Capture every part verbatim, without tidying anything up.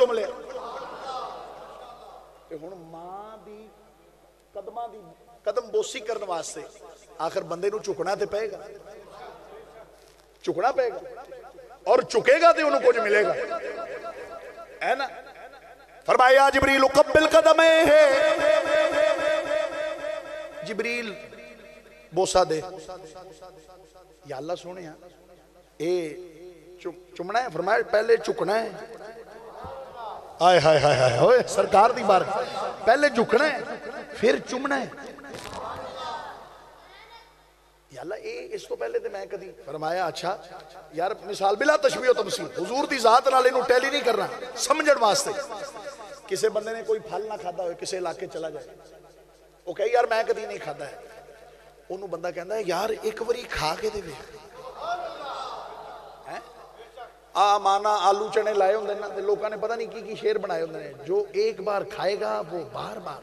چم لیا ہن ماں دی قدماں دی قدم بوسی کرنے واسطے آخر بندے نو چکنا تے پئے گا چکنا پئے گا اور چکے گا تے انہوں کچھ ملے گا ہے نا فرمایا جبریل قبل قدمے ہے جبریل بوسا دے یا اللہ سونے اے چمنا ہے فرمایا پہلے چکنا ہے آئے ہائے ہائے ہائے ہوئے سرکار دی بار پہلے جھکنا ہے پھر چمنا ہے یا اللہ اے اس تو پہلے دے میں کدی فرمایا اچھا یار مثال بلا تشبیہ و تمثیل حضور دی ذات نال انہوں ٹیلی نہیں کرنا سمجھن واسطے کسے بندے نے کوئی پھل نہ کھادا ہوئے کسے علاقے چلا جائے وہ کہے یار میں کدی نہیں کھادا ہے انہوں بندہ کہندا ہے یار ایک وری کھا کے دے آ مانا آلو چنے لائے ہوندے نا لوکاں نے پتہ نہیں کی کی شیر بنائے ہوندے نے جو ایک بار کھائے گا وہ بار بار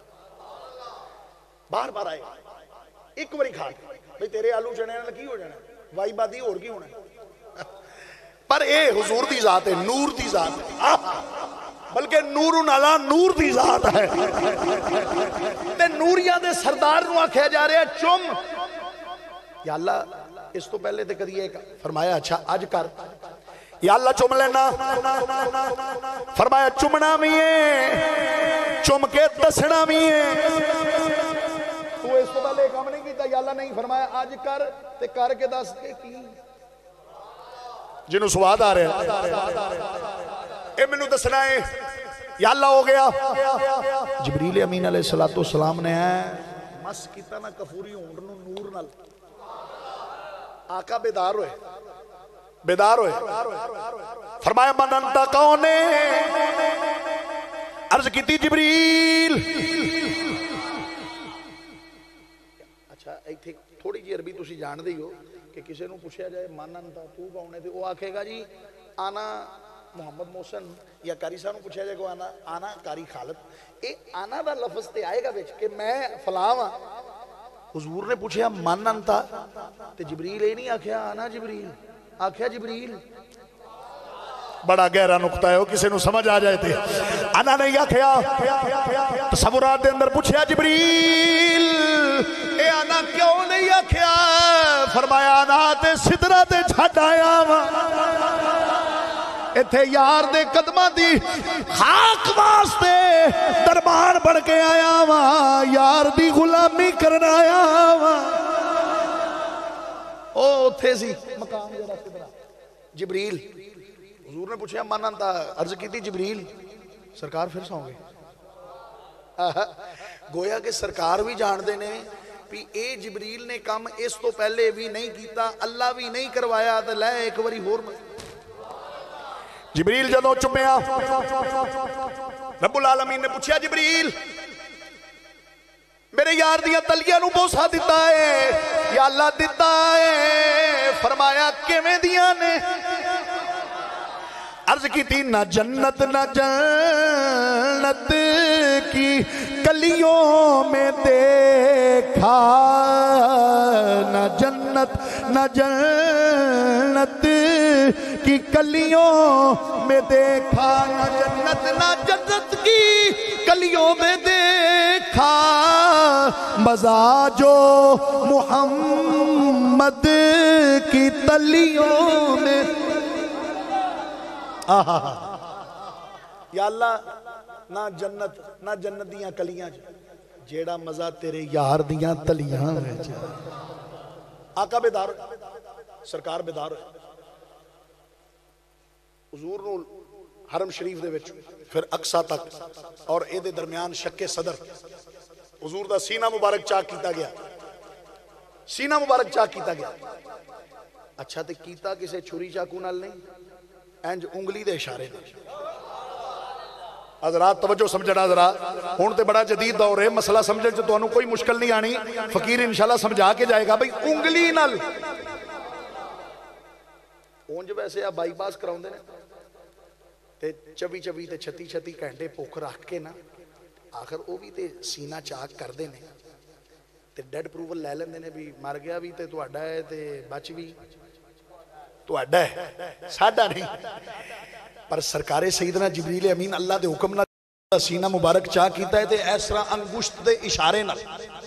بار بار آئے گا ایک باری کھا کے بھئی تیرے آلو چنے نال کی ہو جانا وائی بادی اور کی ہونا پر اے حضور دی ذات ہے نور دی ذات ہے بلکہ نور علی نور دی ذات ہے تے نوریاں دے سردار نو آکھیا جا رہا ہے چم یا اللہ اس تو پہلے تے کدی ایک فرمایا اچھا اج کر یا اللہ چم لینا فرمایا چمنا بھی ہے چم کے دسنا بھی ہے تو اس کو پہلے کام نہیں کیتا یا اللہ نہیں فرمایا آج کر تے کر کے دس کے کی جنہوں سواد آ رہے ہیں اے منو دسنا ہے یا اللہ ہو گیا جبریل امین علیہ السلام نے مس کیتا نا کفوری ہونڈ نو نور نال آقا بیدار ہوئے بیدار ہوئے فرمایا من انتا کون ہے عرض کی تھی جبریل اچھا ایک تھوڑی جی عربی تسی جان دی ہو کہ کسے نو پوچھا جائے من انتا تو کون ہے تو وہ آکھے گا جی آنا محمد محسن یا کاری صاحب نو پوچھا جائے گا آنا آنا کاری خالد اے آنا دا لفظ تے آئے گا بیچ کہ میں فلاں ہاں حضور نے پوچھا من انتا تے جبریل اے نہیں آکھیا آنا جبریل آکھیا جبریل بڑا گہرا نقطہ ہے وہ کسی نو سمجھ آ جائے تھے انا نہیں آکھیا تصورات دے اندر پوچھیا جبریل اے انا کیوں نہیں آکھیا فرمایا انا تے سدرہ تے چھٹ آیا وا ایتھے یار دے قدمہ دی خاک واسطے دربان بڑھ کے آیا وا یار دی غلامی کرنا آیا وا او تھے سی مقام جرا سدرہ جبریل حضور نے پوچھا من انتا عرض کی تھی جبریل سرکار پھر سوں گے گویا کہ سرکار بھی جان دینے بھی اے جبریل نے کام اس تو پہلے بھی نہیں کیتا اللہ بھی نہیں کروایا تو لے ایک وری ہور میں جبریل جدو چپیا رب العالمین نے پوچھا جبریل میرے یار دیا تلیاں نو بوسا دیتا ہے یا اللہ دیتا ہے فرمایا کیویں دیا نے عرض کی تھی نہ جنت نہ جنت کی کلیوں میں دیکھا نہ جنت نہ جنت کی کلیوں میں دیکھا نہ جنت نہ جنت کی کلیوں میں دیکھا مزہ جو محمد کی تلیوں میں یا اللہ نہ جنت نہ جنت دیاں کلیاں جیڑا مزہ تیرے یار دیاں تلیاں آقا بیدار سرکار بیدار حضور نو حرم شریف دے وچ پھر اقصا تک اور اے دے درمیان شک صدر حضور دا سینہ مبارک چاک کیتا گیا سینہ مبارک چاک کیتا گیا اچھا تے کیتا کسے چھری چاکو نال نہیں اینج انگلی دے اشارے دے حضرات توجہ سمجھنا حضرات ہون تے بڑا جدید دور ہے مسئلہ سمجھنے سے تو انہوں کوئی مشکل نہیں آنی فقیر انشاءاللہ سمجھا کے جائے گا بھئی انگلی نال اونج ویسے آپ بائی پاس کراؤں دے تے چوی چوی تے چھتی چھتی کہنٹے پوکھ رکھ کے نا آخر وہ بھی تے سینہ چاک کر دے نے تے ڈیڈ پروول لے لیں نے بھی مر گیا بھی تے تو اڈا ہے تے بچ بھی تو اڈا ہے ساڑھا نہیں پر سرکار سیدنا جبریل امین اللہ دے حکم نہ سینہ مبارک چاہ کیتا ہے تے اس طرح انگشت دے اشارے نال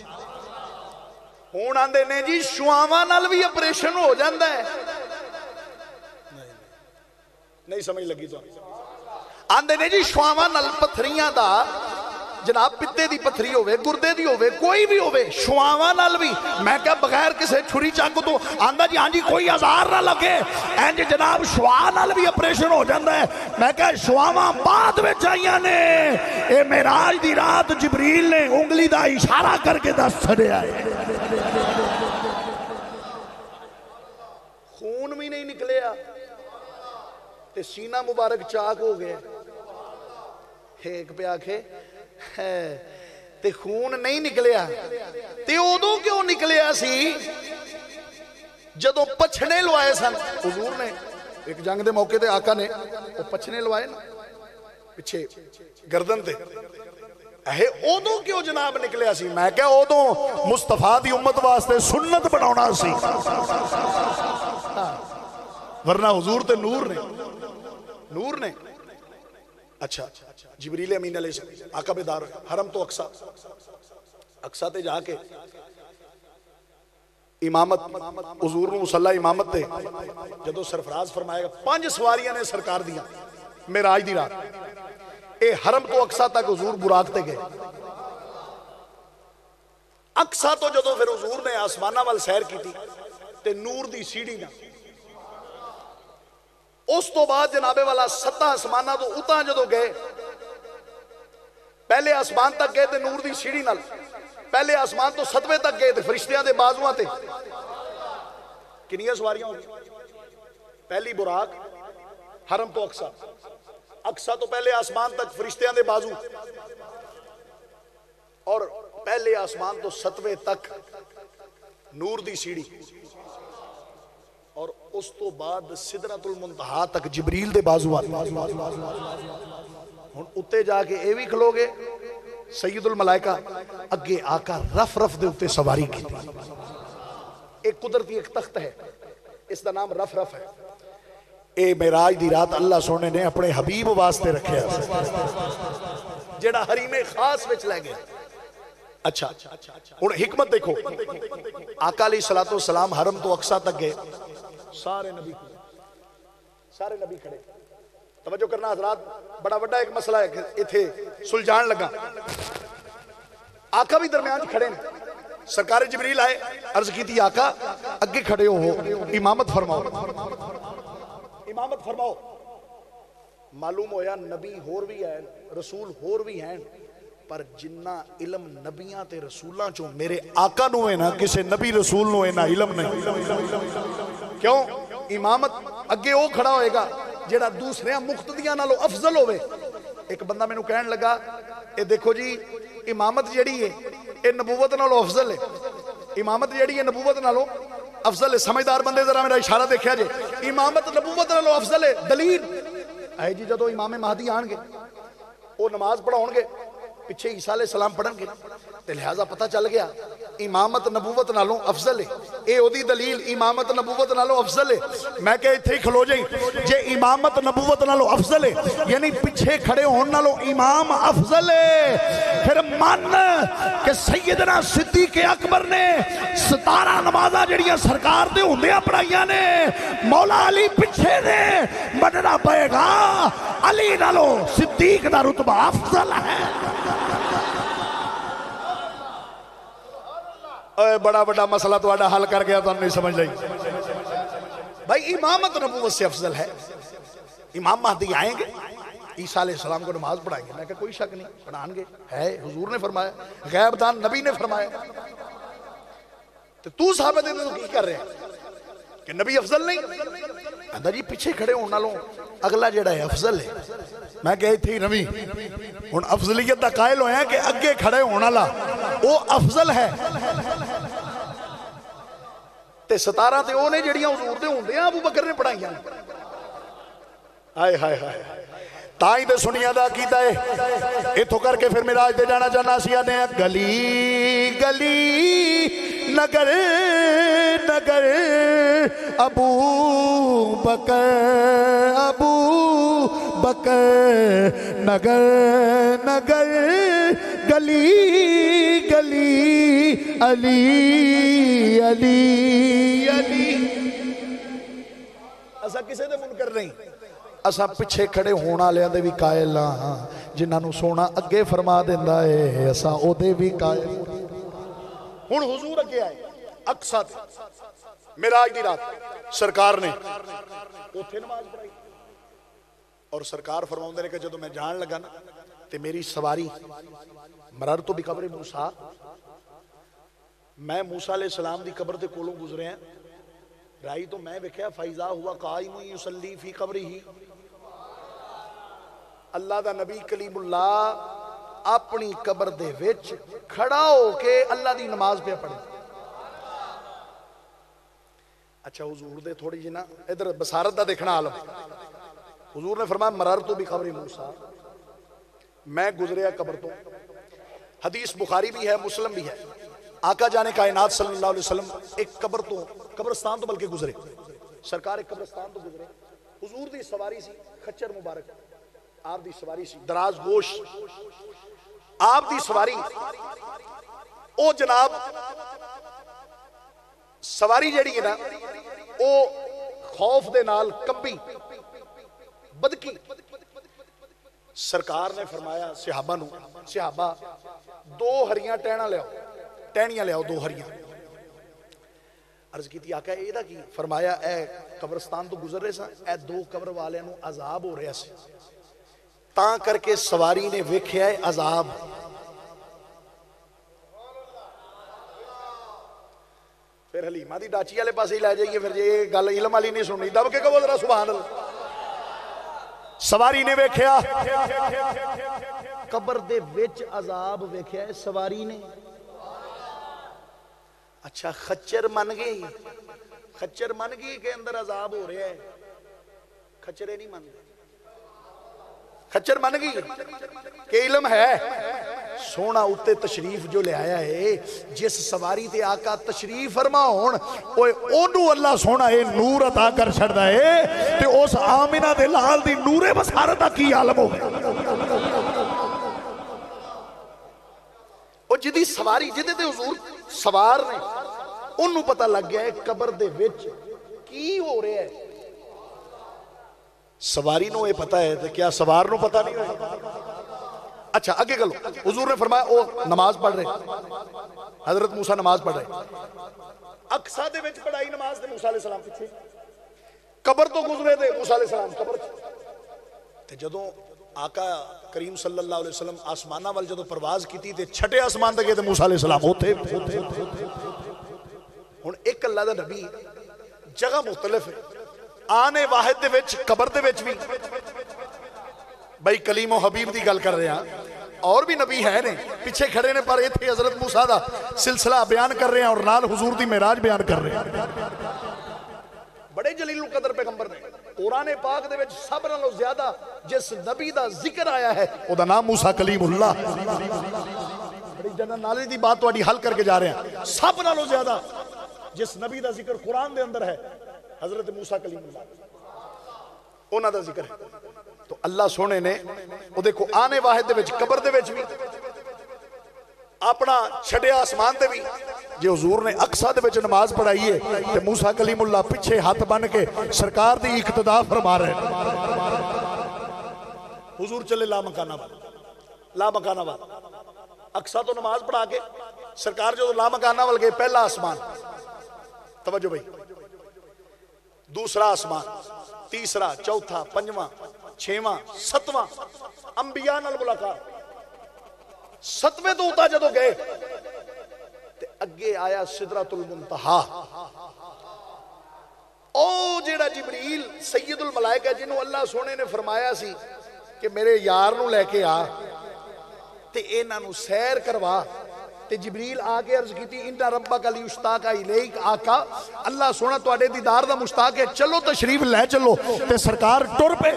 ہون آندے نے جی شواواں نال بھی اپریشن ہو جاندا ہے نہیں سمجھ لگی تو آندے نے جی شواواں نال پتھریاں دا جناب پتے دی پتھری ہوئے گردے دی ہوئے کوئی بھی ہوئے شواواں نال بھی میں کہا بغیر کسے چھری چاکو تو آندہ جی ہاں جی کوئی ہزار نہ لگے این جی جناب شواں نال بھی اپریشن ہو جاندہ ہے میں کہا شواواں بعد میں چاہیے نے اے معراج دی رات جبریل نے انگلی دا اشارہ کر کے دس چھڑے آئے خون بھی نہیں نکلیا تے سینہ مبارک چاک ہو گئے ایک پہ آکھے تے خون نہیں نکلیا تے ادو کیوں نکلیا سی جدو پچھنے لوائے سن حضور نے ایک جنگ دے موقع تے آقا نے وہ پچھنے لوائے نا پچھے گردن تے اے ادو کیوں جناب نکلیا سی میں کہا ادو مصطفیٰ دی امت واسطے سنت بناونا سی ورنہ حضور تے نور نے نور نے اچھا جبریل امین علیہ السلام آقا بیدار حرم تو اقصا اقصا تے جا کے امامت حضور نو مصلی امامت تے جدو سرفراز فرمائے گا پانچ سواریاں نے سرکار دیا معراج دی رات اے حرم تو اقصا تک حضور براق تے گئے اقصا تو جدو پھر حضور نے آسمانہ وال سیر کی تھی تے نور دی سیڑھی نہ اس تو بعد جنابے والا ستہ آسمانہ تو اتاں جدو گئے پہلے آسمان تک گئے تھے نور دی سیڑھی نال پہلے آسمان تو ستویں تک گئے تھے فرشتیاں دے بازوਆਂ تے کنیاں سواریاں ہوگی پہلی براق حرم تو اقصا اقصا تو پہلے آسمان تک فرشتیاں دے بازو اور پہلے آسمان تو ستویں تک نور دی سیڑھی اور اس تو بعد سدرۃ المنتہا تک جبریل دے بازو آتے ہن اتے جا کے اے بھی کھلو گے سید الملائکہ اگے آقا رف رف دے اتے سواری کی تھی ایک قدرتی ایک تخت ہے اس دا نام رف رف ہے اے معراج دی رات اللہ سونے نے اپنے حبیب واسطے رکھے جڑا حریم خاص وچ لے گیا اچھا ہن حکمت دیکھو آقا علیہ الصلوۃ والسلام حرم تو اقصا تک گئے سارے نبی سارے نبی کھڑے توجہ کرنا حضرات بڑا بڑا ایک مسئلہ ہے کہ اتھے سلجھان لگا آقا بھی درمیان کھڑے ہیں سرکار جبریل آئے عرض کی تھی آقا اگے کھڑے ہو امامت فرماؤ امامت فرماؤ معلوم ہویا نبی ہور بھی ہیں رسول ہور بھی ہیں پر جنہ علم نبیاں تے رسولاں چوں میرے آقا نو ہے نا کسے نبی رسول نو ہے نا علم نہیں کیوں امامت اگے او کھڑا ہوئے گا جیڑا دوسرے مقتدیاں نالو افضل ہوئے ایک بندہ میں نو کہن لگا اے دیکھو جی امامت جیڑی ہے اے نبوت نالو افضل ہے امامت جیڑی ہے نبوت نالو افضل ہے سمجھدار بندے ذرا میرا اشارہ دیکھیا جے امامت نبوت نالو افضل ہے دلیل اے جی جدو امام مہدی آن گے وہ نماز پڑھاؤں گے پیچھے عیسیٰ علیہ السلام پڑھن گے تے لہذا پتہ چل گیا امامت نبوت نالوں افضل ہے اے او دی دلیل امامت نبوت نالوں افضل ہے میں کہ اتھے ہی کھلو جائیں جے امامت نبوت نالوں افضل ہے یعنی پیچھے کھڑے ہون نالوں امام افضل ہے پھر مان کہ سیدنا صدیق اکبر نے ستارہ نمازہ جڑیاں سرکار دے ہوندیاں پڑھائیاں نے مولا علی پیچھے نے بننا پائے گا علی نالوں صدیق دا رتبہ افضل ہے اے بڑا بڑا مسئلہ تو آڈا حل کر گیا تو ہم نہیں سمجھ لئی بھائی امامت نبوت سے افضل ہے امام مہدی آئیں گے عیسیٰ علیہ السلام کو نماز پڑھائیں گے میں کہا کوئی شک نہیں پڑھائیں گے ہے حضور نے فرمایا غیب دان نبی نے فرمایا تو تو صحابہ دے تو کی کر رہے ہیں کہ نبی افضل نہیں اندر جی پیچھے کھڑے ہونا لوں اگلا جڑا ہے افضل ہے میں کہے تھی نبی ان افضلیت دا قائل ہویا کہ اگے کھڑے ہونا لا وہ افضل ہے تے ستارہ تے اونے جڑیاں حضور دے ہوندے ہیں ابو بکر نے پڑھائیاں آئے ہائے ہائے تائیں دے سنیا دا کیتا ہے اتھو کر کے پھر میراج دے جانا جانا سیا نے گلی گلی نگر نگر ابو بکر ابو بکر نگر نگر گلی گلی علی علی علی اسا کسے دے منکر نہیں اسا پچھے کھڑے ہونا لیا دے بھی قائل ہاں جنہاں نو سونا اگے فرما دیندا ہے اسا او دے بھی قائل ہن حضور اگے آئے اقصا معراج دی رات سرکار نے اوتھے نماز پڑھائی اور سرکار فرماؤندے نے کہ جدوں میں جان لگا نا تے میری سواری مررت بقبر موسیٰ میں موسیٰ علیہ السلام دی قبر تے کولوں گزرے ہیں رائی تو میں ویکھیا فائزہ ہوا قائم یصلی فی قبرہ اللہ دا نبی کلیم اللہ اپنی قبر دے وچ کھڑا ہو کے اللہ دی نماز پہ پڑھے اچھا حضور دے تھوڑی جی نا ادھر بصارت دا دیکھنا عالم حضور نے فرمایا مررت بقبر موسیٰ میں گزریا قبر تو حدیث بخاری بھی ہے مسلم بھی ہے آقا جانے کائنات صلی اللہ علیہ وسلم ایک قبر تو قبرستان تو بلکہ گزرے سرکار ایک قبرستان تو گزرے حضور دی سواری سی خچر مبارک آپ دی سواری سی دراز گوش آپ دی سواری او جناب سواری جیڑی ہے نا او خوف دے نال کمبی بدکی سرکار نے فرمایا صحابہ نو صحابہ دو ہریاں ٹہنا لے آؤ ٹہنیاں لے آؤ دو ہریاں عرض کی تھی آقا اے دا کی فرمایا اے قبرستان تو گزر رہے سا اے دو قبر والے نو عذاب ہو رہے سے تاں کر کے سواری نے ویکھیا ہے عذاب پھر حلیمہ دی ڈاچی والے پاس ہی لے جائیے پھر یہ گل علم والی نہیں سننی دب کے کہو ذرا سبحان اللہ سواری نے ویکھیا قبر دے وچ عذاب ویکھیا ہے سواری نے اچھا خچر من گئی خچر من گئی کہ اندر عذاب ہو رہا ہے خچرے نہیں من گئی خچر من گئی کہ علم ہے سونا اتے تشریف جو لے آیا ہے جس سواری تے آقا تشریف فرما ہون اوے اونوں اللہ سونا اے نور عطا کر چھڑدا ہے تے اس آمنہ دے لال دی نور بصارت دا کی عالم ہو گیا او جدی سواری جدے تے حضور سوار نے انہوں پتہ لگ گیا ہے قبر دے وچ کی ہو رہا ہے سواری نو یہ پتہ ہے تو کیا سوار نو پتہ نہیں ہوئے اچھا آگے گلو حضور نے فرمایا او نماز پڑھ رہے حضرت موسیٰ نماز پڑھ رہے اقصا دے وچ پڑھائی نماز دے موسیٰ علیہ السلام پیچھے قبر تو گزرے دے موسیٰ علیہ السلام قبر تے جدوں آقا کریم صلی اللہ علیہ وسلم آسمانہ وال جدوں پرواز کی تھی تے چھٹے آسمان دے گئے تے موسیٰ علیہ السلام ہوتے ہن ایک اللہ دا نبی جگہ مختلف ہے آنے واحد دے وچ قبر دے وچ بھی بھائی کلیم و حبیب دی گل کر رہے ہیں اور بھی نبی ہے نے پیچھے کھڑے نے پر ایتھے حضرت موسیٰ دا سلسلہ بیان کر رہے ہیں اور نال حضور دی معراج بیان کر رہے ہیں بڑے جلیل القدر پیغمبر نے قرآن پاک دے وچ سب نالوں زیادہ جس نبی دا ذکر آیا ہے او دا نام موسیٰ کلیم اللہ بڑی جنرل نالج دی بات تواڈی حل کر کے جا رہے ہیں سب نالوں زیادہ جس نبی دا ذکر قرآن دے اندر ہے حضرت موسیٰ کلیم اللہ انہاں دا ذکر ہے تو اللہ سونے نے وہ دیکھو آنے واحد دے وچ قبر دے وچ بھی اپنا چھڑے آسمان دے بھی جے حضور نے اقصا دے وچ نماز پڑھائی ہے تے موسیٰ کلیم اللہ پیچھے ہاتھ بن کے سرکار دی اقتدا فرما رہے ہیں حضور چلے لا مکانہ بات لا مکانہ بات اقصا تو نماز پڑھا کے سرکار جو لا مکانہ وال گئے پہلا آسمان توجہ بھئی دوسرا آسمان تیسرا چوتھا پنجواں چھواں ستواں انبیاء نال ملاقات ستویں تو اتا جدو گئے تے اگے آیا سدرۃ المنتہا او جیڑا جبریل سید الملائکہ جنہوں اللہ سونے نے فرمایا سی کہ میرے یار نو لے کے آ تے انہاں نو سیر کروا تے جبریل آگے عرض کی تھی انہا ربک علی اشتاق الیک آقا اللہ سونا تو اڈے دیدار دا مشتاق ہے چلو تشریف لے چلو تے سرکار ٹر پہ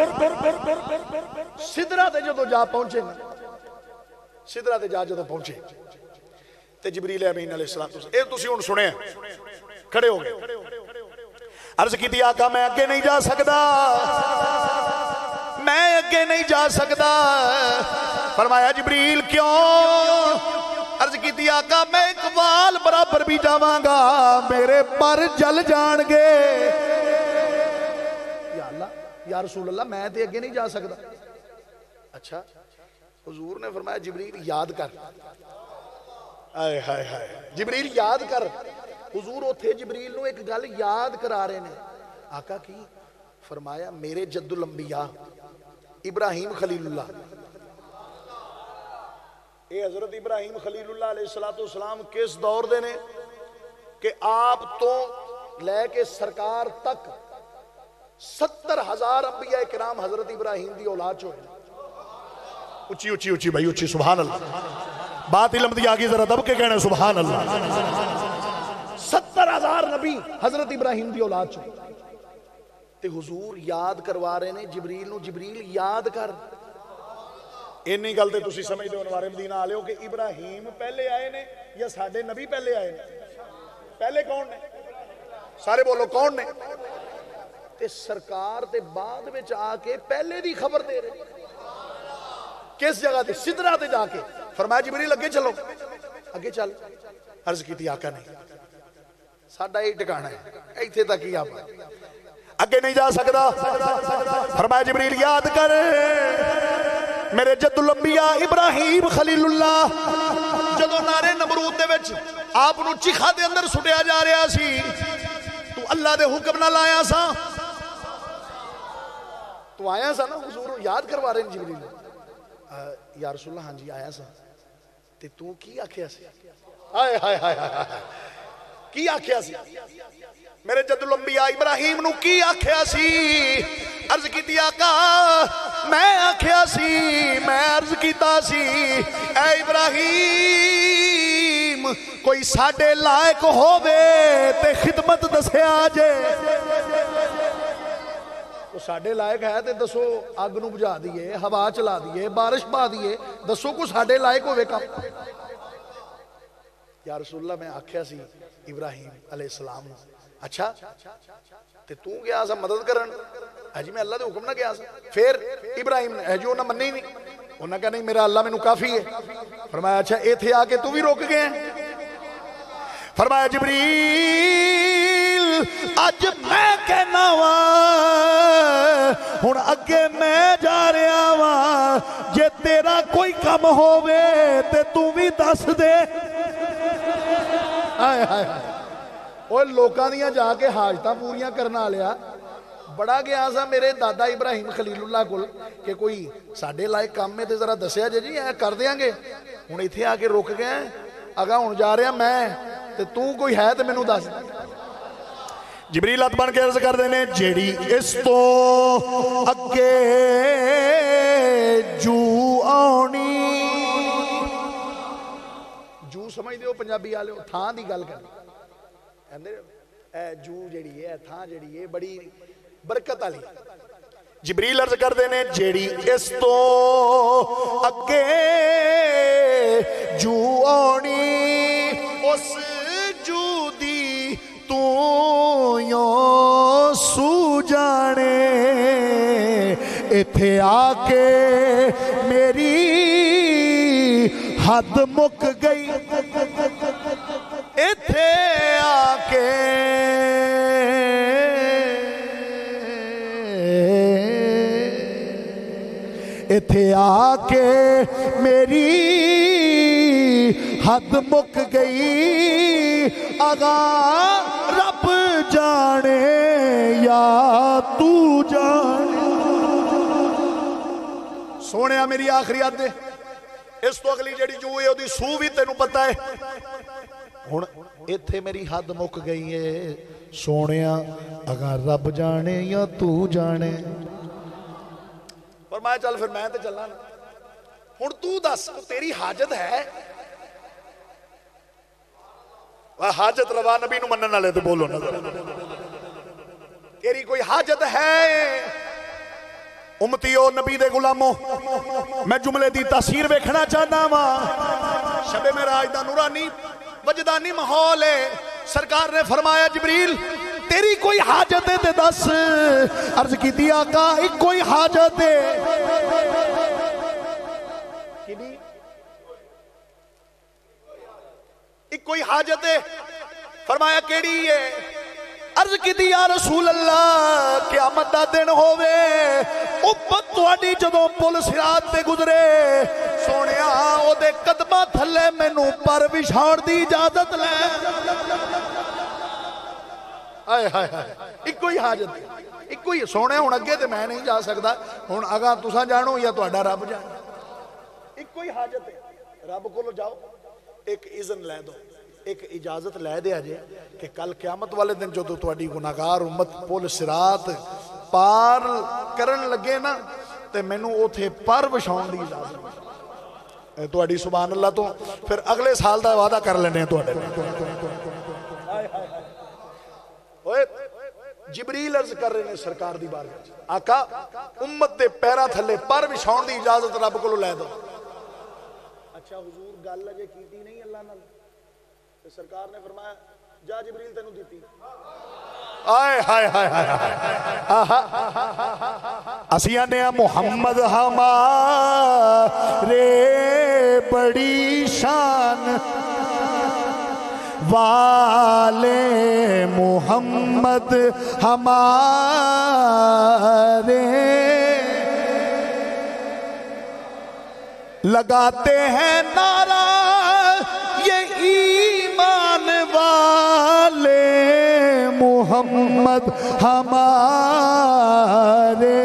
سدرہ تے جدو جا پہنچے سدرہ تے جا جدو پہنچے تے جبریل امین علیہ السلام اے تسی ہن سنے ہیں کھڑے ہو گئے عرض کی تھی آقا میں آگے نہیں جا سکتا میں اگے نہیں جا سکتا. فرمایا جبریل کیوں؟ عرض کی تھی آقا میں اقبال برابر بھی جاواں گا میرے پر جل جان گے. یا اللہ یا رسول اللہ میں تے اگے نہیں جا سکتا. اچھا حضور نے فرمایا جبریل یاد کر. آئے ہائے ہائے جبریل یاد کر. حضور اتھے جبریل نو ایک گل یاد کرا رہے ہیں. آقا کی؟ فرمایا میرے جد الانبیاء ابراہیم خلیل اللہ. اے حضرت ابراہیم خلیل اللہ علیہ السلام کس دور دے نے کہ آپ تو لے کے سرکار تک ستر ہزار انبیاء کرام حضرت ابراہیم دی اولاد چ ہوئے. اچھی اچھی اچھی بھائی اچھی سبحان اللہ. بات علم دی آگی ذرا دب کے کہنے سبحان اللہ. ستر ہزار نبی حضرت ابراہیم دی اولاد چ ہوئے. تے حضور یاد کروا رہے نے جبریل نو جبریل یاد کر. اینی گل تے تسی سمجھ دے انوار مدینہ آ لے ہو کہ ابراہیم پہلے آئے نے یا ساڈے نبی پہلے آئے نے؟ پہلے کون نے؟ سارے بولو کون نے؟ تے سرکار تے بعد وچ آ کے پہلے دی خبر دے رہے. کس جگہ تے؟ سدرہ تے جا کے. فرمایا جبریل اگے چلو. اگے چل. عرض کی تھی آقا نہیں ساڈا یہ ٹھکانا ہے ایتھے تک ہی آپ اگے نہیں جا سکتا. فرمایا جبریل یاد کر میرے جد الانبیاء ابراہیم خلیل اللہ جدو نارے نمرود دے وچ آپ نو چیخا دے اندر سٹیا جا رہا سی تو اللہ دے حکم نہ لایا سا. تو آیا سا نا حضور یاد کروا رہے ہیں جبریل. یا رسول اللہ ہاں جی آیا سا. تے تو کی آکھیا سی؟ آئے ہائے ہائے ہائے کی آکھیا سی؟ میرے جد الانبیاء ابراہیم نو کی آکھیا سی؟ عرض کی تھی آقا میں آکھیا سی میں عرض کیتا سی اے ابراہیم کوئی ساڈے لائق ہووے تے خدمت دسے آجے. تو ساڈے لائق ہے تے دسو آگ نو بجھا دیئے ہوا چلا دیئے بارش پا دیئے دسو کو ساڈے لائق ہووے کام. یا رسول اللہ میں آکھیا سی ابراہیم علیہ السلام. اچھا تے تو گیا سا مدد کرن؟ جی میں اللہ دے حکم نہ گیا سا. پھر ابراہیم نے جو انہاں منی نہیں انہاں کہا نہیں میرا اللہ مینوں کافی ہے. فرمایا اچھا ایتھے آ کے تو بھی روک گئے. فرمایا جبریل اج میں کہنا وا ہن اگے میں جا رہا وا جے تیرا کوئی کم ہووے تے تو بھی دس دے. ہائے ہائے اوہ لوکاں دیاں جا کے حاجتاں پوریاں کرنا لیا. بڑا گیا سا میرے دادا ابراہیم خلیل اللہ کل کہ کوئی ساڑھے لائق کام میں تے ذرا دسیا جے جی کر دیاں گے. ہن ایتھے آ کے رک گئے اگا ہن جا رہا میں تے تو کوئی ہے تے میں نو دس. جبریل ہاتھ بن کے عرض کر دینے جیڑی اس تو اگے جو آنی. جو سمجھ دے ہو پنجابی آلے ہو تھان دی گل کرنی اے جو جیڑی ہے تھان جیڑی ہے بڑی برکت آلی. جبریل عرض کر دینے جیڑی اس تو اگے جو آنی اس جو دی تو یوں سو جانے ایتھے آ کے میری حد مک گئی. ایتھے آ کے ایتھے آ کے میری حد مک گئی. آغا رب جانے یا تو جانے. سونیا میری آخری حد دے اس تو اگلی جڑی جو ہے دی سو بھی تینوں پتہ ہے. ہن ایتھے میری حد مک گئی ہے سونیا اگر رب جانے یا تو جانے. فرمایا چل پھر میں تے چلنا نا. ہن تو دس تیری حاجت ہے؟ حاجت روا نبی نو منن والے تے بولو نا. تیری کوئی حاجت ہے؟ امتیو نبی دے غلاموں میں جملے دی تاثیر ویکھنا چاہنا وا. شب معراج دا نورانی وجدانی ماحول ہے. سرکار نے فرمایا جبریل تیری کوئی حاجت ہے تے دس. عرض کی دی آقا ایک کوئی حاجت ہے. ایک کوئی حاجت ہے. فرمایا کیڑی ہے؟ عرض کی دی یا رسول اللہ قیامت دا دن ہووے امت تواڈی جدوں پل صراط تے گزرے سونیا او دے قدماں تھلے مینوں پر وچھاڑ دی اجازت لے. آئے ہائے ہائے ایک کوئی حاجت ہے. ایک کوئی سونے ہن اگے تے میں نہیں جا سکدا ہن اگاں تساں جانو یا تہاڈا رب جانے. ایک کوئی حاجت ہے. رب کولوں جاؤ ایک اذن لے دو ایک اجازت لے دیا جے کہ کل قیامت والے دن جو تو تواڈی گناہگار امت پل صراط پار کرن لگے نا تے مینوں اوتھے پر وچھاؤن دی اجازت ہے. تواڈی سبحان اللہ تو پھر اگلے سال دا وعدہ کر لینے ہیں تواڈے. اوئے جبریل عرض کر رہے ہیں سرکار دی بارگاہ آقا امت دے پیرا تھلے پر وچھاؤن دی اجازت رب کولوں لے دو. اچھا حضور گل اجے کیتی نہیں اللہ نال. سرکار نے فرمایا جا جبریل تینوں دیتی. آئے ہائے ہائے ہائے اسیاں نے محمد ہمارے بڑی شان والے محمد ہمارے لگاتے ہیں نعرہ یہ ایمان والے محمد ہمارے.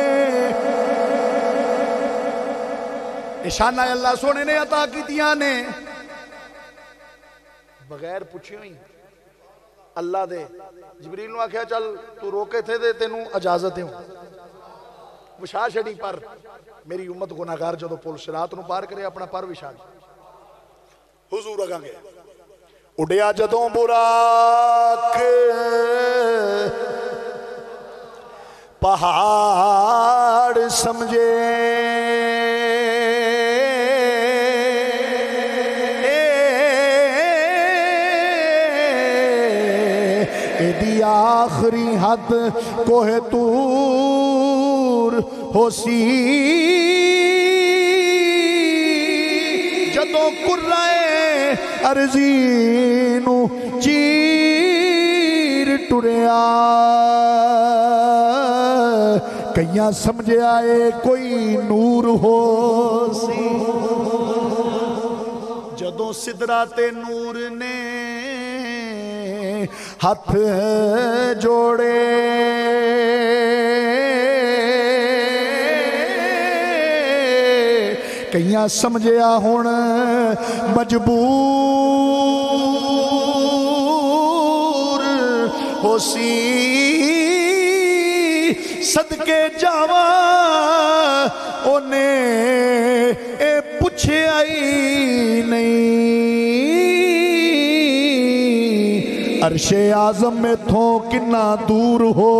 نشانہ اللہ سونے نے عطا کی دیا نے بغیر پوچھے ہوئی اللہ دے. جبریل نے آکھیا چل تو روکے تھے دے تینوں اجازت ہوں وشا چھڑی پر میری امت گناہگار جدو پل صراط نو پار کرے اپنا پر وشا. حضور اگاں گیا اڈیا جدوں براق پہاڑ سمجھے ایدی آخری حد کوہ تور ہو سی جدوں کرائے ارزینو چیر ٹریا کئیاں سمجھے آئے کوئی نور ہو سی جدوں سدرات نور نے ہاتھ جوڑے کئیاں سمجھیا ہون مجبور ہو سی صدقے جاواں انہیں اے پوچھے آئی نہیں عرش اعظم میں تھوں کنا دور ہو.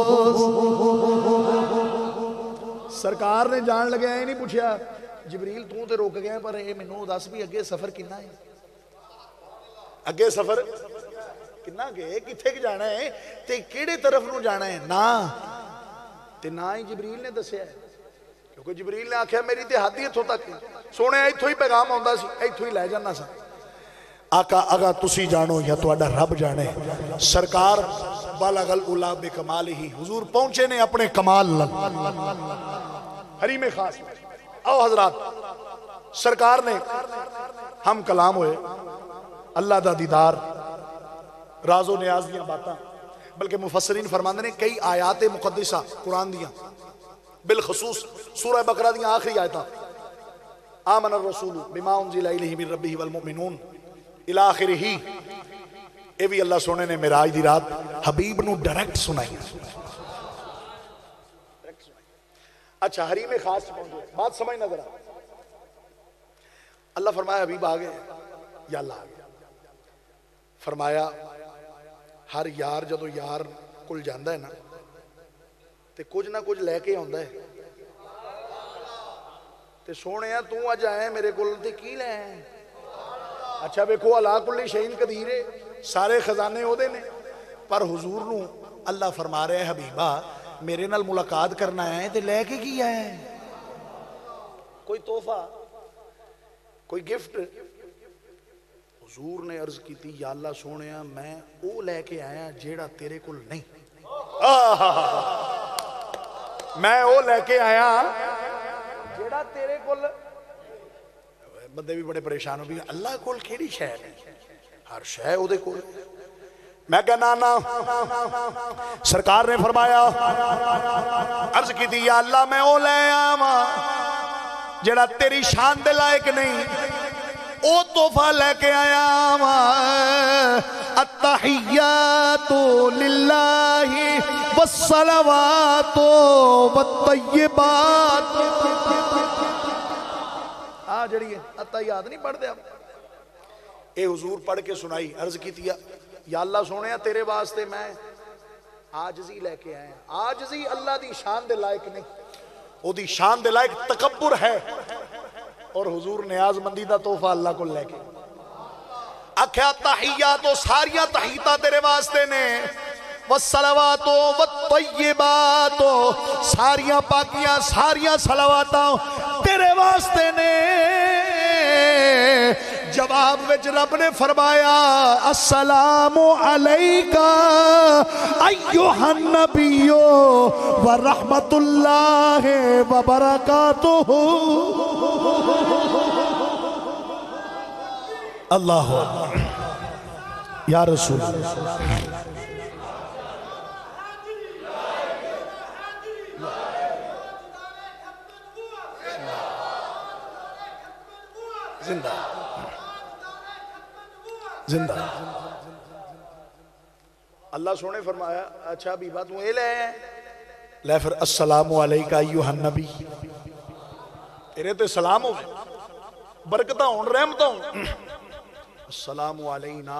سرکار نے جان لگے ہیں نہیں پوچھیا جبریل تو تے روک گئے پر اے مینوں دس بھی اگے سفر کنا ہے اگے سفر کنا گئے کتھے جانا ہے تے کیڑے طرف نو جانا ہے نا تے نہ ہی جبریل نے دسیا ہے کیونکہ جبریل نے آکھیا میری تے حد ہی اتھوں تک سونے ایتھوں ہی پیغام آندا سی ایتھوں ہی لے جانا سا. آقا اگا تسی جانو یا تواڈا رب جانے سرکار بالغ الاولا بکمالہ حضور پہنچے نے اپنے کمال حریم خاص. او حضرات سرکار نے ہم کلام ہوئے اللہ دا دیدار راز و نیاز دیاں باتاں بلکہ مفسرین فرماندے نے کئی آیات مقدسہ قرآن دیاں بالخصوص سورہ بقرہ دیاں آخری آیتاں آمن الرسول بما انزل الیہ من ربہ والمؤمنون الاخرہ اے بھی اللہ سونے نے معراج دی رات حبیب نو ڈائریکٹ سنائی. اچھا حریم خاص پہنچے بات سمجھ نظر آ اللہ فرمایا حبیب آگئے یا اللہ آگئے فرمایا ہر یار جدو یار کل جاندہ ہے نا تے کچھ نہ کچھ لے کے ہوندہ ہے تے سونے ہیں تو آج آئے میرے کل تے کی لے ہیں اچھا بیکو اللہ کلی شہین قدیر ہے سارے خزانے ہو دے نے پر حضور نو اللہ فرما رہے ہیں حبیبہ میرے نال ملاقات کرنا ہے تے لے کے کی آیا ہے؟ کوئی تحفہ، کوئی گفٹ؟ حضور نے عرض کی تھی یا اللہ سونیا میں او لے کے آیا جیڑا تیرے کل نہیں، میں او لے کے آیا جیڑا تیرے کل۔ بندے بھی بڑے پریشان ہو بھی اللہ کول کیڑی شے ہے؟ ہر شے او دے کول۔ میں کہنا نا سرکار نے فرمایا عرض کی تھی یا اللہ میں او لے آواں جڑا تیری شان دے لائق نہیں، او تحفہ لے کے آیا ہاں۔ التحیات للہ والصلوات والطیبات، آ جڑی ہے التحیات نہیں پڑھ دے آپ، اے حضور پڑھ کے سنائی۔ عرض کی تھی یا اللہ سونے تیرے واسطے میں آجزی لے کے آیا۔ آجزی اللہ دی شان دے لائق نہیں، او دی شان دے لائق تکبر ہے، اور حضور نیاز مندی دا تحفہ اللہ کو لے کے آکھیا تحیات و ساریاں تحیتاں تیرے واسطے نے، والصلوات والطیبات ساریاں پاکیاں ساریاں صلواتاں تیرے واسطے نے۔ جواب وچ رب نے فرمایا السلام علیکہ ایھا النبی ورحمت اللہ وبرکاتہ۔ اللہ اکبر یا رسول اللہ، زندہ زندہ۔ اللہ سونے فرمایا اچھا بھی بات وہ لے ہیں لے پھر السلام علیکہ ایھا النبی، تیرے تے سلام ہو برکتہ ہوں رحمتہ ہوں۔ السلام علینا،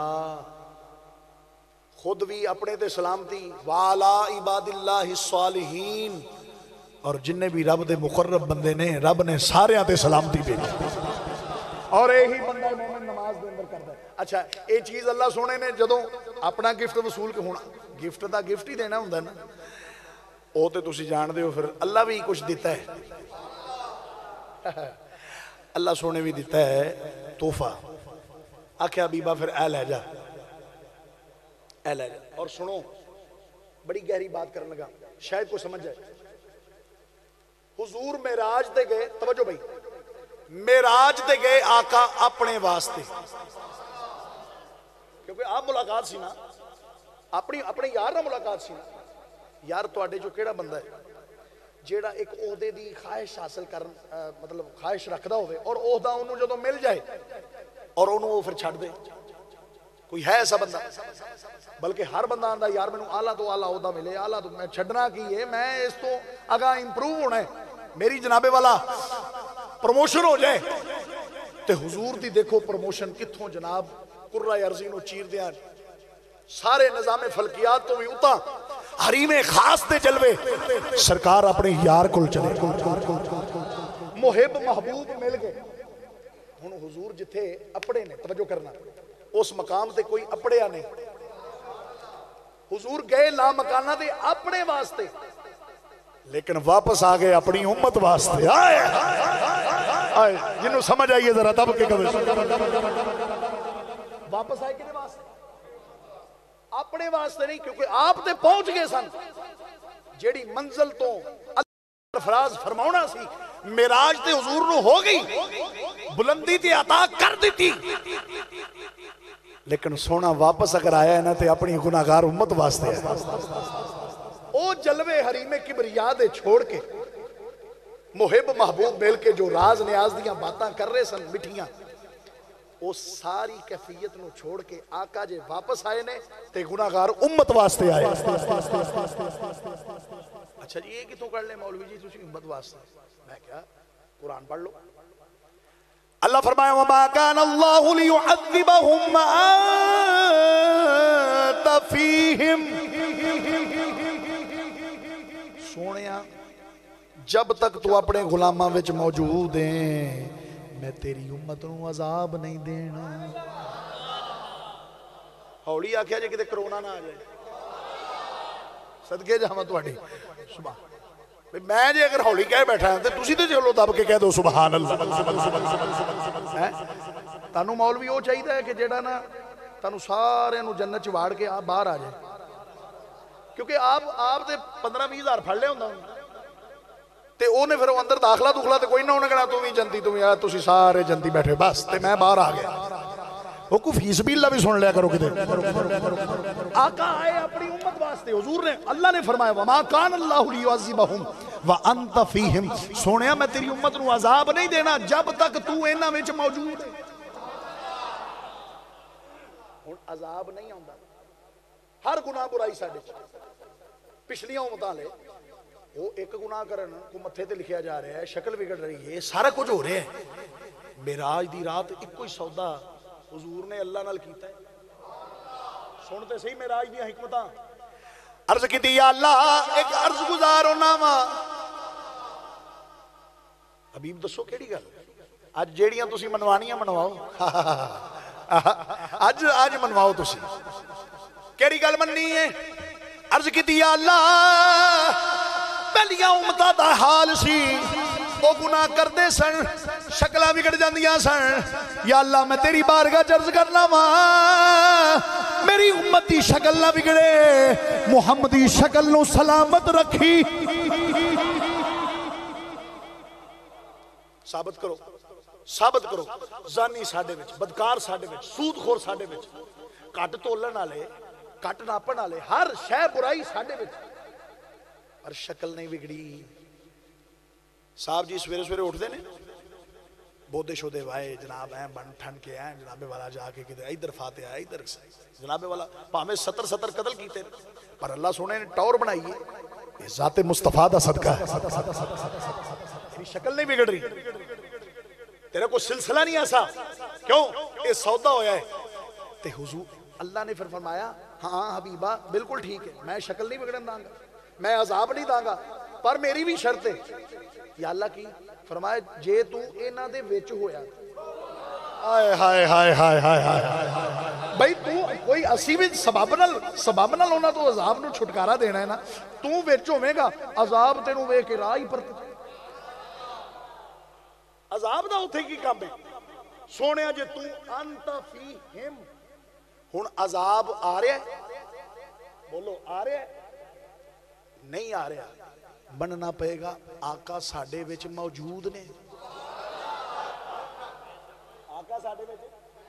خود بھی اپنے تے سلامتی، وعلا عباد اللہ الصالحین، اور جننے بھی رب دے مقرب بندے نے رب نے سارے تے سلامتی بھیجی، اور یہی بندہ مومن نماز دے اندر کرتا ہے۔ اچھا یہ چیز اللہ سونے نے جدوں اپنا گفٹ وصول کے ہونا، گفٹ دا گفٹ ہی دینا ہوندہ نا، او تے تسی جان دے ہو، پھر اللہ بھی کچھ دیتا ہے، اللہ سونے بھی دیتا ہے تحفہ۔ آکھیا حبیبہ پھر اے لے جا، اے لے جا۔ اور سنو بڑی گہری بات کرنے لگا شاید کو سمجھ جائے۔ حضور معراج دے گئے، توجہ بھائی، معراج دے گئے آقا اپنے واسطے، کیونکہ آپ ملاقات سی نا اپنی اپنے یار نہ ملاقات سی نا۔ یار تواڈے جو کیڑا بندہ ہے جیڑا ایک عہدے دی خواہش حاصل کر مطلب خواہش رکھدا ہوئے اور عہدہ انہوں جدوں مل جائے اور انہوں وہ پھر چھڑ دے؟ کوئی ہے ایسا بندہ؟ بلکہ ہر بندہ آندہ یار میں نوں آلہ تو آلہ عہدہ ملے، آلہ تو میں چھڑنا کی ہے، میں اس تو آگاہ امپروو ہونا ہے، میری جنابے والا پروموشن ہو جائے۔ تے حضور دی دیکھو پروموشن کتھوں جناب قرہ ارضینو چیر دیاں، سارے نظام فلکیات تو بھی اتا حریم خاص دے جلوے، سرکار اپنے یار کل چلے، محب محبوب مل گئے۔ ہن حضور جتھے اپڑے نے، توجہ کرنا، اس مقام تے کوئی اپڑیا نہیں، حضور گئے لا مکانہ دے اپنے واسطے، لیکن واپس آگئے اپنی امت واسطے۔ آئے آئے جنہوں سمجھ آئیے ذرا تب کے کبھی واپس آئے کنے واسطے؟ اپنے واسطے نہیں، کیونکہ آپ تے پہنچ گئے سن جیڑی منزل تو اللہ فراز فرماؤنا سی، معراج تے حضور نو ہو گئی، بلندی تے عطا کر دیتی، لیکن سونا واپس اگر آیا ہے نا تے اپنی گناہگار امت واسطے ہے۔ او جلوے حریم کبریا دے چھوڑ کے محب محبوب مل کے جو راز نیاز دیاں باتاں کر رہے سن مٹھیاں، وہ ساری کیفیت نو چھوڑ کے آقا جے واپس آئے نے تے گناہگار امت واسطے آئے۔ اچھا جی یہ کتوں کر لیں مولوی جی تسی امت واسطے؟ میں کیا قرآن پڑھ لو، اللہ فرمایا وَمَا كَانَ اللَّهُ لِيُعَذِّبَهُمْ وَأَنْتَ فِيهِمْ۔ سونیا جب تک تو اپنے غلاماں وچ موجود ہیں میں تیری امت نو عذاب نہیں دینا۔ ہولی آکھیا جے کتے کرونا نہ آ جائے، صدقے جاواں تہاڈی سبحان میں جے اگر ہولی کہہ بیٹھا تو تسی تے چلو دب کے کہہ دو سبحان اللہ. تانوں مولوی وہ چاہیے ہے کہ جیڑا نا تانوں سارے نو جنت چ واڑ کے آپ باہر آ جائے, کیونکہ آپ آپ تے پندرہ بیس ہزار پھڑ لے ہوندا تے اونے پھر اندر داخلہ دخلا تے کوئی نہ ہونے کہنا تم ہی جنتی تم یار تسی سارے جنتی بیٹھے بس تے میں باہر آ گیا. وہ کو فی سبیل اللہ بھی سن لیا کرو کدے. آقا آئے اپنی امت واسطے, حضور نے اللہ نے فرمایا وما کان اللہ لیعذبہم وانت فیہم, سونیا میں تیری امت نو عذاب نہیں دینا جب تک تو انہاں وچ موجود ہے. ہن عذاب نہیں آندا ہر گناہ برائی ساڈے پچھلیاں امتاں لے وہ ایک گناہ کرن کو متھے تے لکھیا جا رہا ہے, شکل بگڑ رہی ہے, سارا کچھ ہو رہا ہے. معراج دی رات ایک ہی سودا حضور نے اللہ نال کیتا ہے. سنتے صحیح معراج دی حکمتاں. عرض کیتی یا اللہ ایک عرض گزار ہونا وا حبیب دسو کیڑی گل اج جیڑیاں تسی منوانیاں منواؤ اج اج منواؤ تسی کیڑی گل مننی ہے. عرض کیتی یا اللہ پہلیاں امتاں دا حال سی وہ گناہ کردے سن شکلاں بگڑ جاندیاں سن. یا اللہ میں تیری بارگاہ چ عرض کرنا وا میری امت دی شکل نہ بگڑے, محمدی شکل نو سلامت رکھی. ثابت کرو ثابت کرو زانی ساڈے وچ, بدکار ساڈے وچ, سود خور ساڈے وچ, کٹ تولن والے کٹ ناپن والے, ہر شے برائی ساڈے وچ, پر شکل نہیں بگڑی. صاحب جی سویرے سویرے اٹھتے ہیں بودے شودے وائے جناب ہیں بن ٹھن کے ہیں جناب والا جا کے کدھر ادھر فاتحہ ادھر جناب والا پاویں ستر ستر قتل کیتے پر اللہ سونے نے ٹور بنائی ہے ذات مصطفیٰ دا صدقہ ہے. تیری شکل نہیں بگڑ رہی, تیرا کوئی سلسلہ نہیں ایسا, کیوں یہ سودا ہویا ہے. تے حضور اللہ نے پھر فرمایا ہاں حبیبہ بالکل ٹھیک ہے, میں شکل نہیں بگڑن داں گا, میں عذاب نہیں داں گا, پر میری بھی شرط ہے. یا اللہ کی فرمایا جے تو انہاں دے وچ ہویا آئے ہائے ہائے ہائے ہائے ہائے بھائی تو کوئی اسی بھی سبب نال سبب نال ہونا تو عذاب نو چھٹکارا دینا ہے نا, تو وچ ہوے گا عذاب تینوں ویکھ کے راہ ہی پر عذاب دا اوتھے کی کام ہے. سونیا جے تو انت فیہم ہن عذاب آ رہا ہے, بولو آ رہا ہے نہیں آ رہا, بننا پئے گا آقا ساڈے وچ موجود نے. آقا ساڈے وچ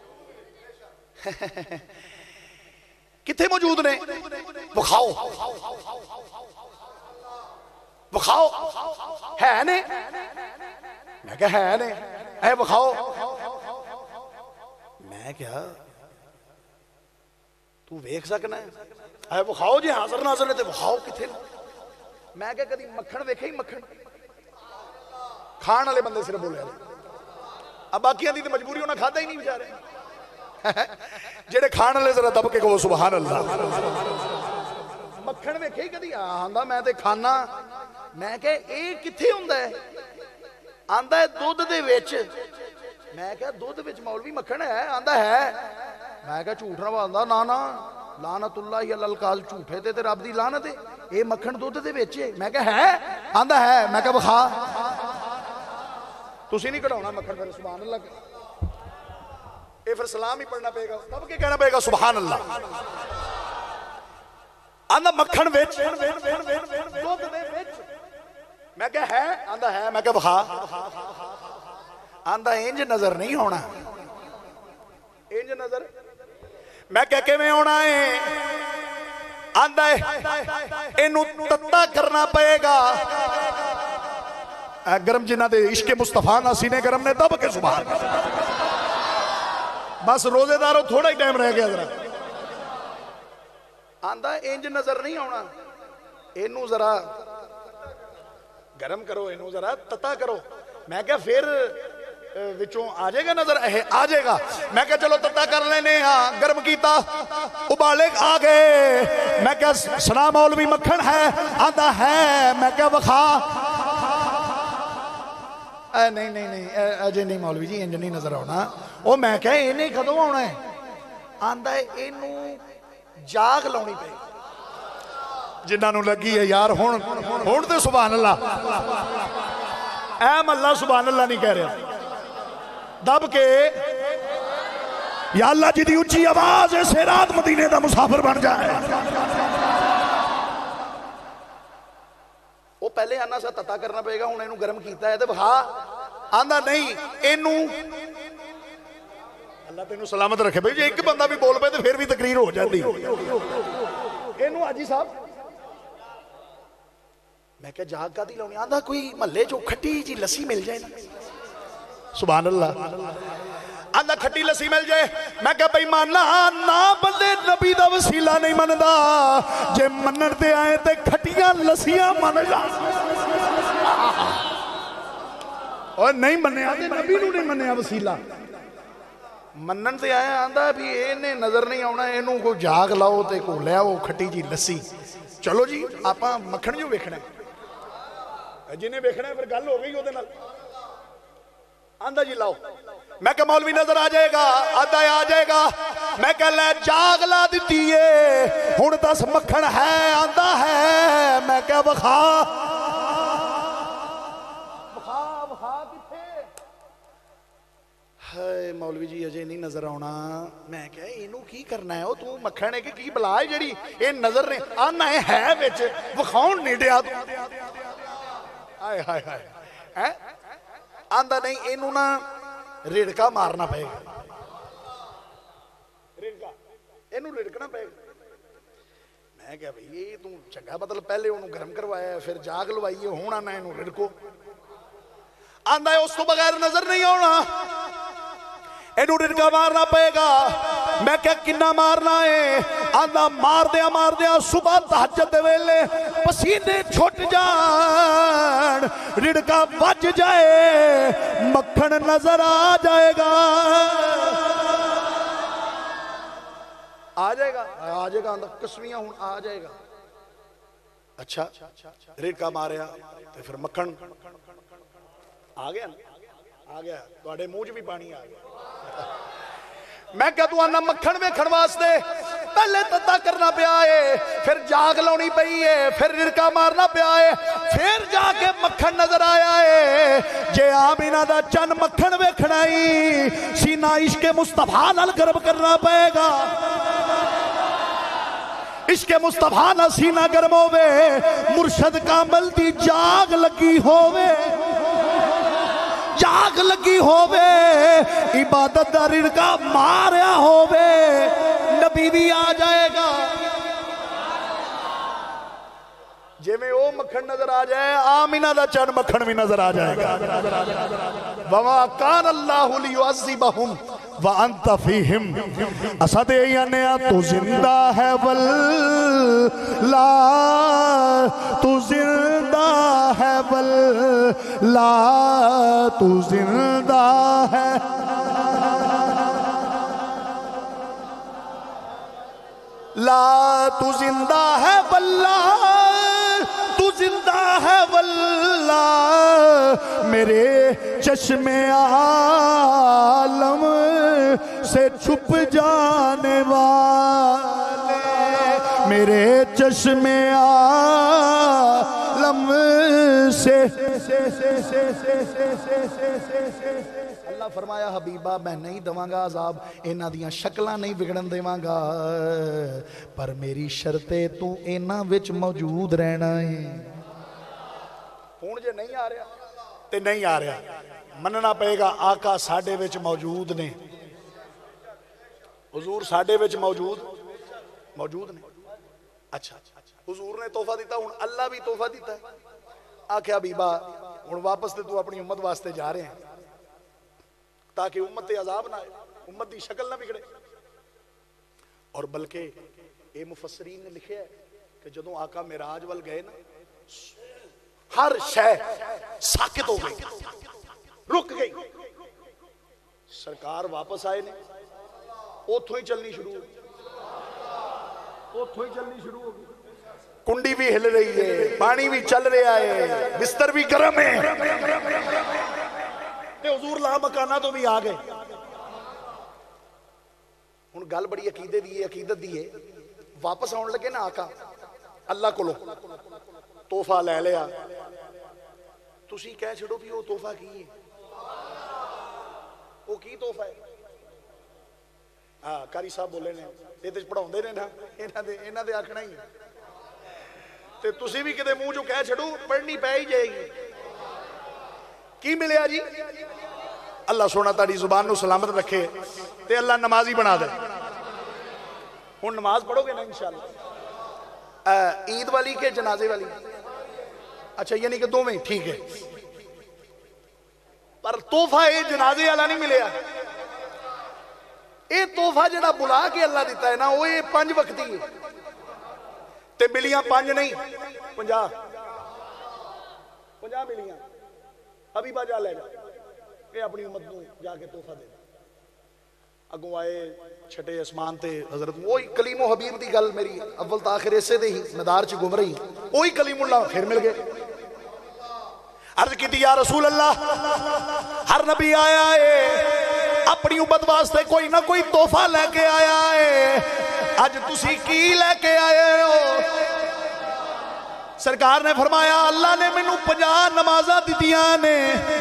کتھے موجود نے بخاؤ بخاؤ ہے نے, میں کہا ہے نے اے بخاؤ, میں کیا تو ویکھ سکنا ہے اے بخاؤ جی حاضر ناظر نے تے بخاؤ کتھے نے. میں کہا کدی مکھن ویکھے ہی مکھن کھان والے بندے صرف بولے اب باقیاں دی تے مجبوری انہاں کھادا ہی نہیں بیچارے جڑے کھان والے ذرا دب کے کہو سبحان اللہ. مکھن ویکھے ہی کدی آندا میں تے کھانا, میں کہا اے کتھے ہوندا ہے, آندا ہے دودھ دے وچ. میں کہا دودھ وچ مولوی مکھن ہے, آندا ہے. میں کہا جھوٹ نہ بولدا, نا نا لعنت اللہ علی القاذ, جھوٹے تے تے رب دی لعنت ہے, اے مکھن دودھ دے وچ ہے. میں کہا ہے, آندا ہے. میں کہا بخا تسی نہیں کڈاونا مکھن پھر سبحان اللہ, اے پھر سلام ہی پڑھنا پے گا تب کے کہنا پے گا سبحان اللہ. آندا مکھن وچ دودھ دے وچ. میں کہا ہے, آندا ہے. میں کہا بخا, آندا انج نظر نہیں ہونا, انج نظر. میں کہہ کے میں ہونا ہے, آندا ہے اینو تتا کرنا پئے گا. گرم جنہ دے عشق مصطفیٰ نہ سینے گرم نے دب کے سبحان بس روزے داروں تھوڑا ہی ٹائم رہ گیا ذرا. آندا انج نظر نہیں ہونا, اینو ذرا گرم کرو, اینو ذرا تتا کرو. میں کہا پھر وچوں آ جائے گا نظر, آ جائے گا. میں کہا چلو تتا کر لینے, ہاں گرم کیتا, ابالے آ گئے. میں کہا سنا مولوی مکھن ہے, آندا ہے. میں کہا بخا, اے نہیں نہیں نہیں اجے نہیں مولوی جی انج نہیں نظر آنا. او میں کہا اے نہیں کدوں آنا ہے, آندا ہے اینو جاگ لاؤنی پئے. जिन्होंने लगी है यार हुण हुण ते सुभान अल्लाह ऐ मल्ला सुभान अल्लाह नहीं कह रहा दब के या अल्लाह जी दी उच्ची आवाज ऐसे रात मदीने दा मुसाफिर बन जाए। वो पहले आना सा तता करना पेगा हुण इहनूं गर्म कीता है ते विखा आंदा नहीं इहनूं अल्लाह तेनू सलामत रखे भाई जे एक बंदा भी बोल पे तो फिर भी तकरीर हो जाती इहनूं हाजी साहब मैं क्या जाग कादी लाउणी आंदा कोई महल्ले चो खट्टी जी लस्सी मिल जाए ना सुभान अल्लाह आंदा खट्टी लस्सी मिल जाए मैं क्या भाई माना ना बंदे नबी दा वसीला नहीं मनदा जे मनण ते आए ते खट्टियां लस्सियां मन जा और नहीं मन्निया ते नबी नूं नहीं मन्निया वसीला मनन ते आया आंदा भी इहने नजर नहीं आउणा इहनूं कोई जाग लाओ ते को ले आओ खट्टी जी लस्सी चलो जी आपां मक्खण जो वेखना जिन्हें वेखना फिर गल हो गई ओहदे नाल आंदा जी लाओ मैं क्या मौलवी नजर आ जाएगा आधा आ जाएगा मैं क्या ले जाग ला दी है हुण दस मक्खण है आंदा है मैं क्या विखा है मौलवी जी अजे नहीं नजर आना मैं क्या इनू की करना है तू मक्खण है कि की बला है जी ये नजर ने आना है विच विखाउण नहीं दिया तू हाय हाय हाय है आंदा नहीं इनू ना रिड़का मारना पेगा रिड़का इनू रिड़कना पेगा मैं क्या भाई ये तू चंगा मतलब पहले उन्होंने गर्म करवाया फिर जाग लवाइए हुण आना इनू रिड़को आंदा है उस तो बगैर नजर नहीं आना इनू रिड़का मारना पेगा मैं क्या किन्ना मारना है आंदा मार दिया मार दिया सुबह तहज्जुद दे वेले पसीने छुट जान रिड़का बज जाए मक्खन नजर आ जाएगा आ जाएगा आ जाएगा आंदा कसमियां हुण आ जाएगा अच्छा रिड़का मारिया तो फिर मक्खन आ गया आ गया तुहाडे मुंह च भी पानी आ गया मैं क्या तू आना मक्खन वेखण वास्ते पहले तत्ता करना पिया है फिर जाग लाउणी पई है फिर रिड़का मारना पिया है फिर जाके मक्खन नजर आया है जे आमीना दा चन मक्खन वेखना ही सीना इश्के मुस्तफा नाल गर्म करना पएगा इश्के मुस्तफा ना सीना गर्म होवे मुर्शद कामल दी जाग लगी होवे जाग लगी होवे इबादत दा रिड़का मारिया होवे नबी भी आ जाएगा जिवें ओ मक्खन नजर आ जाए आमीना दा चन मक्खन भी नजर आ जाएगा वमा कान अल्लाहु लियुअज़्ज़िबहुम व अंत फीहिम असद याने तू जिंदा है वल्ला तू जिंदा है वल्ला तू जिंदा है ला तू जिंदा है वल्ला तू जिंदा है वल्ला मेरे चश्मे आलम से छुप जाने वाले मेरे चश्मे आलम से अल्लाह फरमाया हबीबा मैं नहीं दवांगा अजाब इन्हां दियां शक्लां नहीं बिगड़न देवांगा पर मेरी शर्ते तू इन्हां विच मौजूद रहना है हुण जे नहीं आ रहा ते नहीं आ रहा मनना पएगा आका साडे विच मौजूद ने हुजूर साडे विच मौजूद मौजूद ने अच्छा हुजूर ने तोहफा दिता हुण अल्लाह भी तोहफा दिता है आख्या हबीबा हुण वापस ते तू अपनी उम्मत वास्ते जा रहे हैं ताकि उम्मत ते अजाब ना आए उम्मत की शक्ल ना बिगड़े और बल्कि ये मुफस्सरीन ने लिखा है कि जदों आका मिराज वल गए ना हर शय साकित हो गई रुक गई सरकार वापस आए ने उथों ही चलनी शुरू हो गई उथों ही चलनी शुरू हो गई कुंडी भी हिल रही है पानी भी चल रहा है बिस्तर भी गर्म है हुजूर ला मकाना तो भी आ गए हुण गल बड़ी अकीदे दी है अकीदत दी है वापस आउण लगे ना आका اللہ کو ਤੋਹਫਾ ਲੈ ਲਿਆ, ਤੁਸੀਂ ਕਹਿ ਛੱਡੋ ਵੀ ਉਹ ਤੋਹਫਾ ਕੀ ਹੈ, ਉਹ ਕੀ ਤੋਹਫਾ ਹੈ। ਹਾਂ ਕਾਰੀ ਸਾਹਿਬ ਬੋਲੇ ਨੇ, ਇਹ ਤੇ ਪੜਾਉਂਦੇ ਨੇ ਨਾ, ਇਹਨਾਂ ਦੇ ਇਹਨਾਂ ਦੇ ਆਖਣਾ ਹੀ ਤੇ ਤੁਸੀਂ ਵੀ ਕਿਤੇ ਮੂੰਹ ਚੋਂ ਕਹਿ ਛੱਡੋ, ਪੜ੍ਹਨੀ ਪੈ ਹੀ ਜਾਏਗੀ। ਕੀ ਮਿਲਿਆ ਜੀ? اللہ سونا تاری زبان نو سلامت رکھے تے اللہ نمازی بنا دے۔ ہن نماز پڑھو گے نا انشاءاللہ؟ عید والی کے جنازے والی؟ اچھا یعنی کہ دو میں ٹھیک ہے، پر توحفہ اے جنازے والا نہیں ملیا۔ اے توحفہ جڑا بلا کے اللہ دیتا ہے نا، وہ یہ پانچ وقتی ہے تے ملیاں پانچ نہیں پنجا پنجا ملیاں۔ حبیبہ جا لے جا، یہ اپنی امت نو جا کے توحفہ دے۔ اگوں آئے چھٹے اسمان تے حضرت وہی کلیم و حبیب دی گل میری اول تاخر اسے دے ہی مدار چ گم رہی، وہی کلیم اللہ پھر مل گئے۔ عرض کی یا رسول اللہ، ہر نبی آیا ہے اپنی امت واسطے کوئی نہ کوئی توحفہ لے کے آیا ہے، اج تسی کی لے کے آئے ہو؟ سرکار نے فرمایا اللہ نے مینوں پنجاہ نمازاں دتیاں نے۔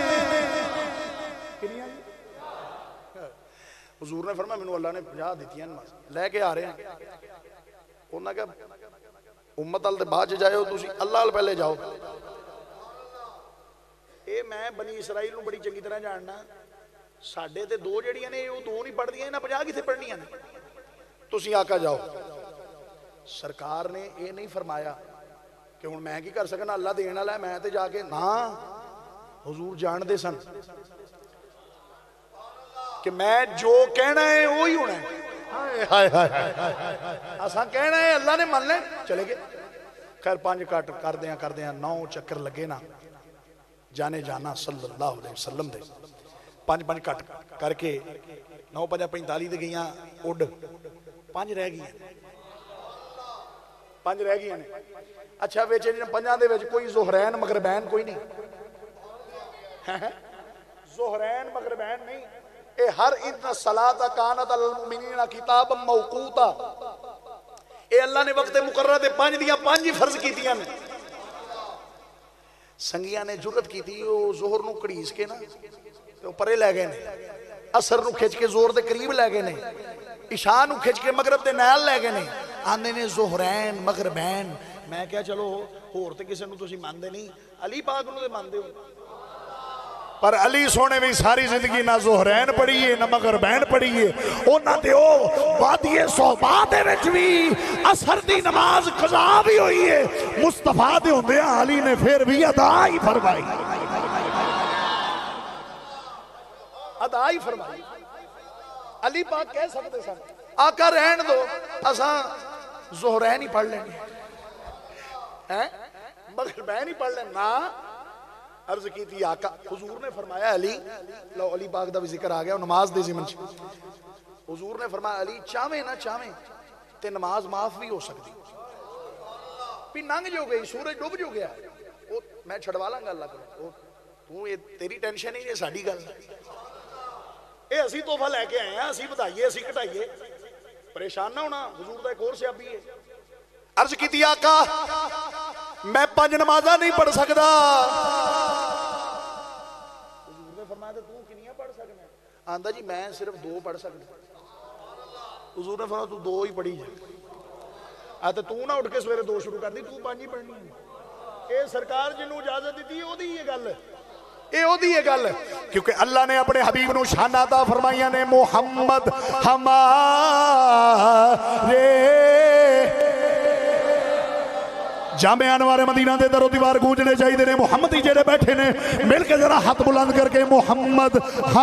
حضور نے فرمایا مینوں اللہ نے پنجاہ دتیاں نماز لے کے آ رہے ہیں۔ انہاں کہا امت ال تے بعد جائے ہو تسی، اللہ ال پہلے جاؤ۔ اے میں بنی اسرائیل نوں بڑی چنگی طرح جاننا، ساڈے تے دو جڑیاں نے وہ دو نہیں پڑھ دیاں، انہاں پنجاہ کتھے پڑھنیاں نے؟ تسی آقا جاؤ۔ سرکار نے یہ نہیں فرمایا کہ ہن میں کی کر سکنا، اللہ دین والا ہے میں تے جا کے نا۔ حضور جان دے سن کہ میں جو کہنا ہے وہی ہونا ہے، اساں کہنا ہے اللہ نے مان لے چلے گئے۔ خیر پانچ کٹ کر دیاں کر دیاں نو چکر لگے نا جانے جانا صلی اللہ علیہ وسلم دے، پانچ پانچ کٹ کر کے نو پنجا پینتالی دے گئیاں اڈ، پانچ رہ گئی ہیں، پانچ رہ گئی ہیں۔ اچھا ویچے پنجاں دے ویچ کوئی زہرین مغربین کوئی نہیں، زہرین مغربین نہیں، اے ہر ان الصلاۃ کانت علی المؤمنین کتابا موقوتا، اے اللہ نے وقت مقررہ دے پانچ دیاں پانچ ہی فرض کیتیاں نے۔ سنگیاں نے جرت کی تھی وہ زہر نو کڑیس کے نا تو پرے لے گئے نے، اثر نو کھچ کے زور دے قریب لے گئے نے، عشاء نو کھچ کے مغرب دے نیل لے گئے نے، آندے نے زہرین مغربین۔ میں کیا چلو ہور تے کسے نو تسی ماندے نہیں، علی پاک نو تے ماندے ہو، پر علی سونے بھی ساری زندگی نہ زہرین پڑھیے نہ مغربین پڑھیے، اونا تے او وادی صحبہ دے وچ بھی اثر دی نماز قضا بھی ہوئی ہے، مصطفیٰ دے ہوندیاں علی نے پھر بھی ادا ہی فرمائی، ادا ہی فرمائی۔ علی پاک کہہ سکتے سن آقا رہن دو اساں زہرین ہی پڑھ لیں گے، مغربین ہی پڑھ لیں نا۔ عرض کی تھی آقا، حضور نے فرمایا علی، لو علی پاک دا بھی ذکر آ گیا نماز دے زمن چ، حضور نے فرمایا علی چاہویں نہ چاہویں تے نماز معاف بھی ہو سکتی، بھی ننگ جو گئی سورج ڈوب جو گیا میں چھڑوا لاں گا اللہ کو، تو یہ تیری ٹینشن ہی یہ ساڈی گل، اے اسی تحفہ لے کے آئے ہیں، اسی بتائیے اسی کٹائیے، پریشان نہ ہونا، حضور دا ایک اور سیابی ہے۔ عرض کی تھی آقا میں پانچ نمازہ نہیں پڑھ سکتا، حضور نے فرمایا تو کنیاں پڑھ سکنا ہے؟ آندہ جی میں صرف دو پڑھ سکتا۔ حضور نے فرمایا تو دو ہی پڑھی جائے، آتا تو نہ اٹھ کے سویرے دو شروع کر دی، تو پانچ ہی پڑھنی ہے۔ اے سرکار جنہوں اجازت دی تھی او دی یہ گل ہے، اے او دی یہ گل ہے، کیونکہ اللہ نے اپنے حبیب نو شان عطا فرمائیاں نے محمد ہمارے جامع انوار مدینہ دے در و دیوار گونجنے چاہیے نے، محمد ہی جڑے بیٹھے نے مل کے ذرا ہاتھ بلند کر کے محمد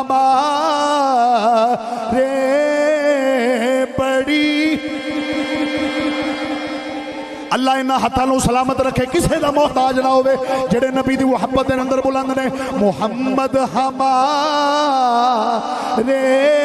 ہمارے بڑی، اللہ انہا ہتھانوں سلامت رکھے کسے دا محتاج نہ ہوئے، جڑے نبی دی محبت دے اندر بلند نے محمد ہمارے۔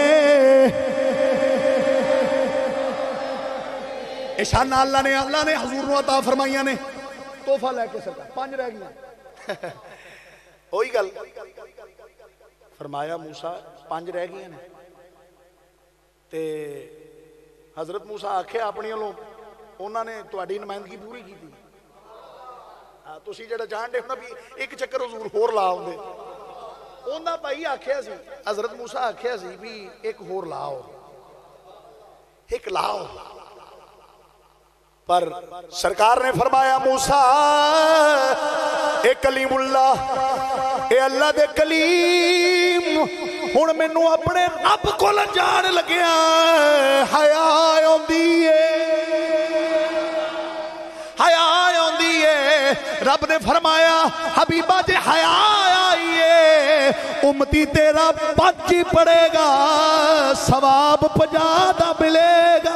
اشانہ اللہ نے اللہ نے حضور نو عطا فرمائیاں نے، توحفہ لے کے سرکار پانچ رہ گیا، وہی گل فرمایا موسیٰ پانچ رہ گیا نے، تے حضرت موسیٰ آکھے اپنی لوگ انہوں نے تہاڈی نمائندگی پوری کی تھی. تسی جڑا جانتے ہو نا بھی ایک چکر حضور ہور لا آؤندے. انہاں بھائی آکھیا سی حضرت موسیٰ آکھیا سی بھی ایک ہور لاؤ ایک لاؤ. پر سرکار نے فرمایا موسیٰ اے کلیم اللہ اے اللہ دے کلیم ہن مینوں اپنے رب کول جان لگیا حیا آوندی ہے حیا آوندی ہے. رب نے فرمایا حبیبہ جے حیا آئی ہے امتی تیرا بچ پڑے گا ثواب پنجاہ دا ملے گا.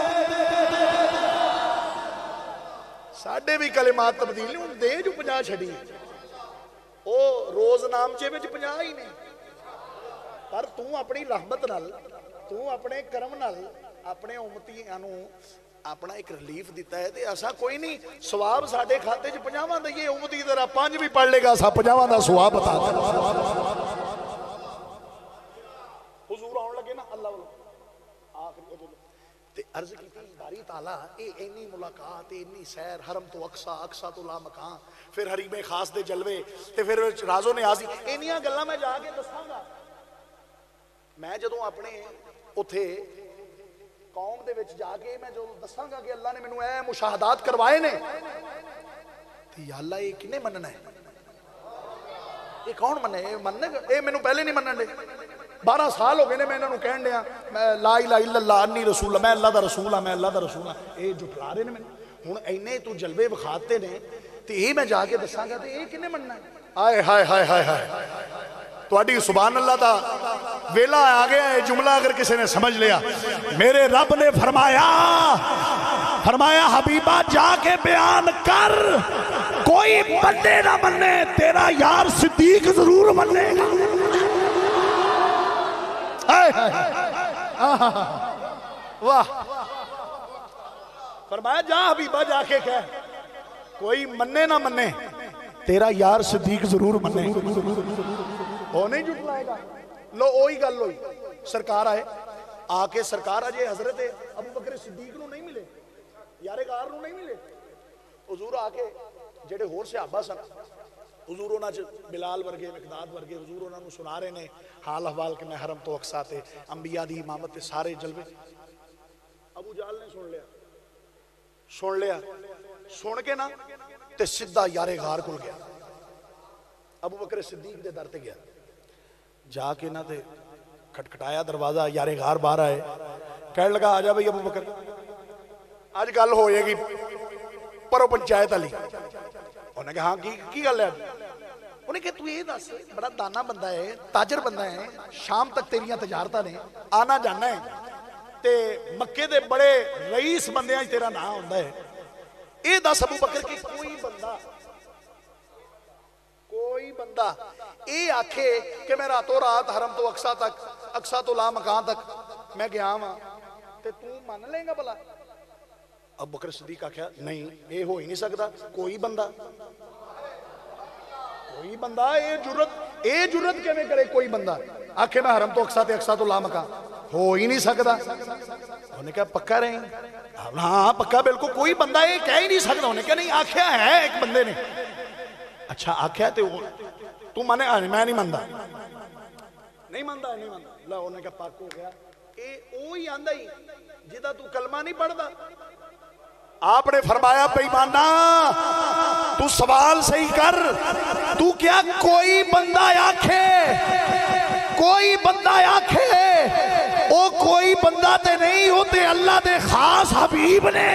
ساڈے بھی کلمات تبدیل ہوں دے جو پنجاہ چھڑی او روز نامچے میں جو پنجاہ ہی نہیں. پر تُو اپنی رحمت نال تُو اپنے کرم نال اپنے امتی انو اپنا ایک ریلیف دیتا ہے تے ایسا کوئی نہیں ثواب ساڈے کھاتے جو پنجاواں دا یہ امتی ذرا پانچ بھی پڑھ لے گا سا پنجاواں دا ثواب بتا دے. حضور آن لگے نا اللہ والو آخری اجل تے عرض کی تھی باری تعالیٰ اے اینی ملاقات اینی سیر حرم تو اقصا اقصا تو لا مکان پھر حریم خاص دے جلوے تے پھر رازو نیازی اینیاں گلاں میں جا کے دساں گا. میں جدوں اپنے اتھے قوم دے وچ جا کے میں جو دساں گا کہ اللہ نے مینوں اے مشاہدات کروائے نے تے یا اللہ یہ کنے مننا ہے یہ کون مننے یہ مننے اے مینوں پہلے نہیں منن دے. بارہ سال ہو گئے نے میں انہوں کہن دیا میں لا الہ الا اللہ انی رسول اللہ میں اللہ دا رسول ہاں میں اللہ دا رسول ہاں. اے جھٹلا رہے نے میں ہن اینے تو جلوے بخاتے نے تے اے میں جا کے دساں گا تے اے کنے مننا ہے. آئے ہائے ہائے ہائے ہائے تواڈی سبحان اللہ دا ویلا آ گیا ہے. جملہ اگر کسی نے سمجھ لیا میرے رب نے فرمایا فرمایا حبیبہ جا کے بیان کر کوئی بندے نہ مننے تیرا یار صدیق ضرور مننے گا. واہ فرمایا جا حبیبہ جا کے کہہ کوئی مننے نہ مننے تیرا یار صدیق ضرور مننے وہ نہیں جھٹلائے گا. لو اوہی گل ہوئی سرکار آئے آ کے سرکار آجے حضرت ابو بکر صدیق نو نہیں ملے یارے غار نو نہیں ملے. حضور آ کے جڑے ہور صحابہ سن حضور انہاں چ بلال ورگے مقداد ورگے حضور انہاں نو سنا رہے نے حال احوال کہ میں حرم تو اقصا تے انبیاء دی امامت تے سارے جلوے. ابو جہل نے سن لیا سن لیا سن کے نا تے سدھا یارے غار کول گیا. ابو بکر صدیق دے در تے گیا جا کے نا تے کھٹکھٹایا دروازہ یارے غار باہر آئے کہنے لگا آجا بھئی ابو بکر آج گل ہوئے گی پرو پنچایت علی. انہوں نے کہا ہاں کی کی گل ہے. انہوں نے کہا تو یہ دس بڑا دانا بندہ ہے تاجر بندہ ہے شام تک تیریاں تجارتاں نے آنا جانا ہے تے مکے دے بڑے رئیس بندیاں تیرا نام ہوندا ہے. اے دس ابو بکر کی کوئی بندہ کوئی بندہ اے آکھے کہ میں راتوں رات حرم تو اقصا تک اقصا تو لا مکان تک میں گیا ہاں تے تو مان لیں گا بلا. ابو بکر صدیق آکھیا نہیں اے ہو ہی نہیں سکتا کوئی بندہ کوئی بندہ اے جرت اے جرت کے میں کرے کوئی بندہ آکھے میں حرم تو اقصا تے اقصا تو لا مکان ہو ہی نہیں سکتا. انہوں نے کہا پکا رہیں ہاں پکا بالکل کوئی بندہ یہ کہہ ہی نہیں سکتا. انہوں نے کہا نہیں آکھیا ہے ایک بندے نے. اچھا آکھیا تے تو مانے میں نہیں ماندا نہیں ماندا نہیں ماندا. اللہ انہوں نے کہا پاک ہو گیا اے اوہی آندا ہی جدا تو کلمہ نہیں پڑھدا. آپ نے فرمایا پیمانہ تو سوال صحیح کر تو کیا کوئی بندہ آکھے کوئی بندہ آکھے او کوئی بندہ تے نہیں ہوتے اللہ دے خاص حبیب نے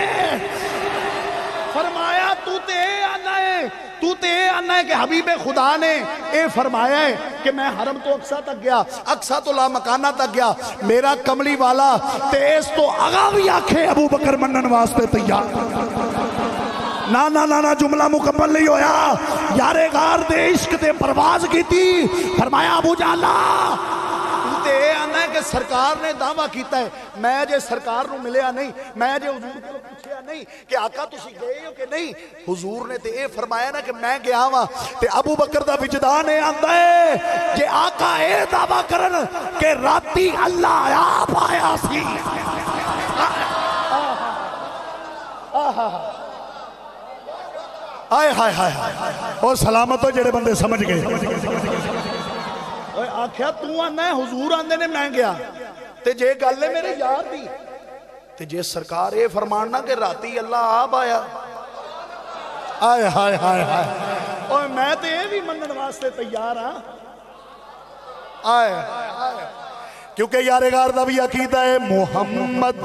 فرمایا تو تے آنا ہے تو تے آنا ہے کہ حبیب خدا نے اے فرمایا ہے کہ میں حرم تو اقصا تک گیا اقصا تو لا مکانہ تک گیا میرا کملی والا تے اس تو آگا بھی آکھے ابو بکر منن واسطے تیار نا نا نا نا جملہ مکمل نہیں ہویا. یارے غار دے عشق دے پرواز کی تھی فرمایا ابو جالا تو تے آنا ہے کہ سرکار نے دعویٰ کیتا ہے میں جے سرکار نو ملیا نہیں میں جے حضور کو پوچھیا نہیں کہ آقا تسی گئے ہو کہ نہیں. حضور نے تے اے فرمایا نا کہ میں گیا ہوا تے ابو بکر دا وجدان اے آندا ہے کہ آقا اے دعویٰ کرن کہ راتی اللہ آپ آیا سی آئے ہائے ہائے ہائے اور سلامت ہو جڑے بندے سمجھ گئے آکھیا تو آنا ہے حضور آندے نے میں گیا تے جے گل ہے میرے یار دی تے جے سرکار اے فرماننا کہ راتی اللہ آپ آیا آئے ہائے ہائے ہائے اور میں تے اے بھی منن واسطے تیار ہاں آئے کیونکہ یار غار دا بھی عقیدہ ہے محمد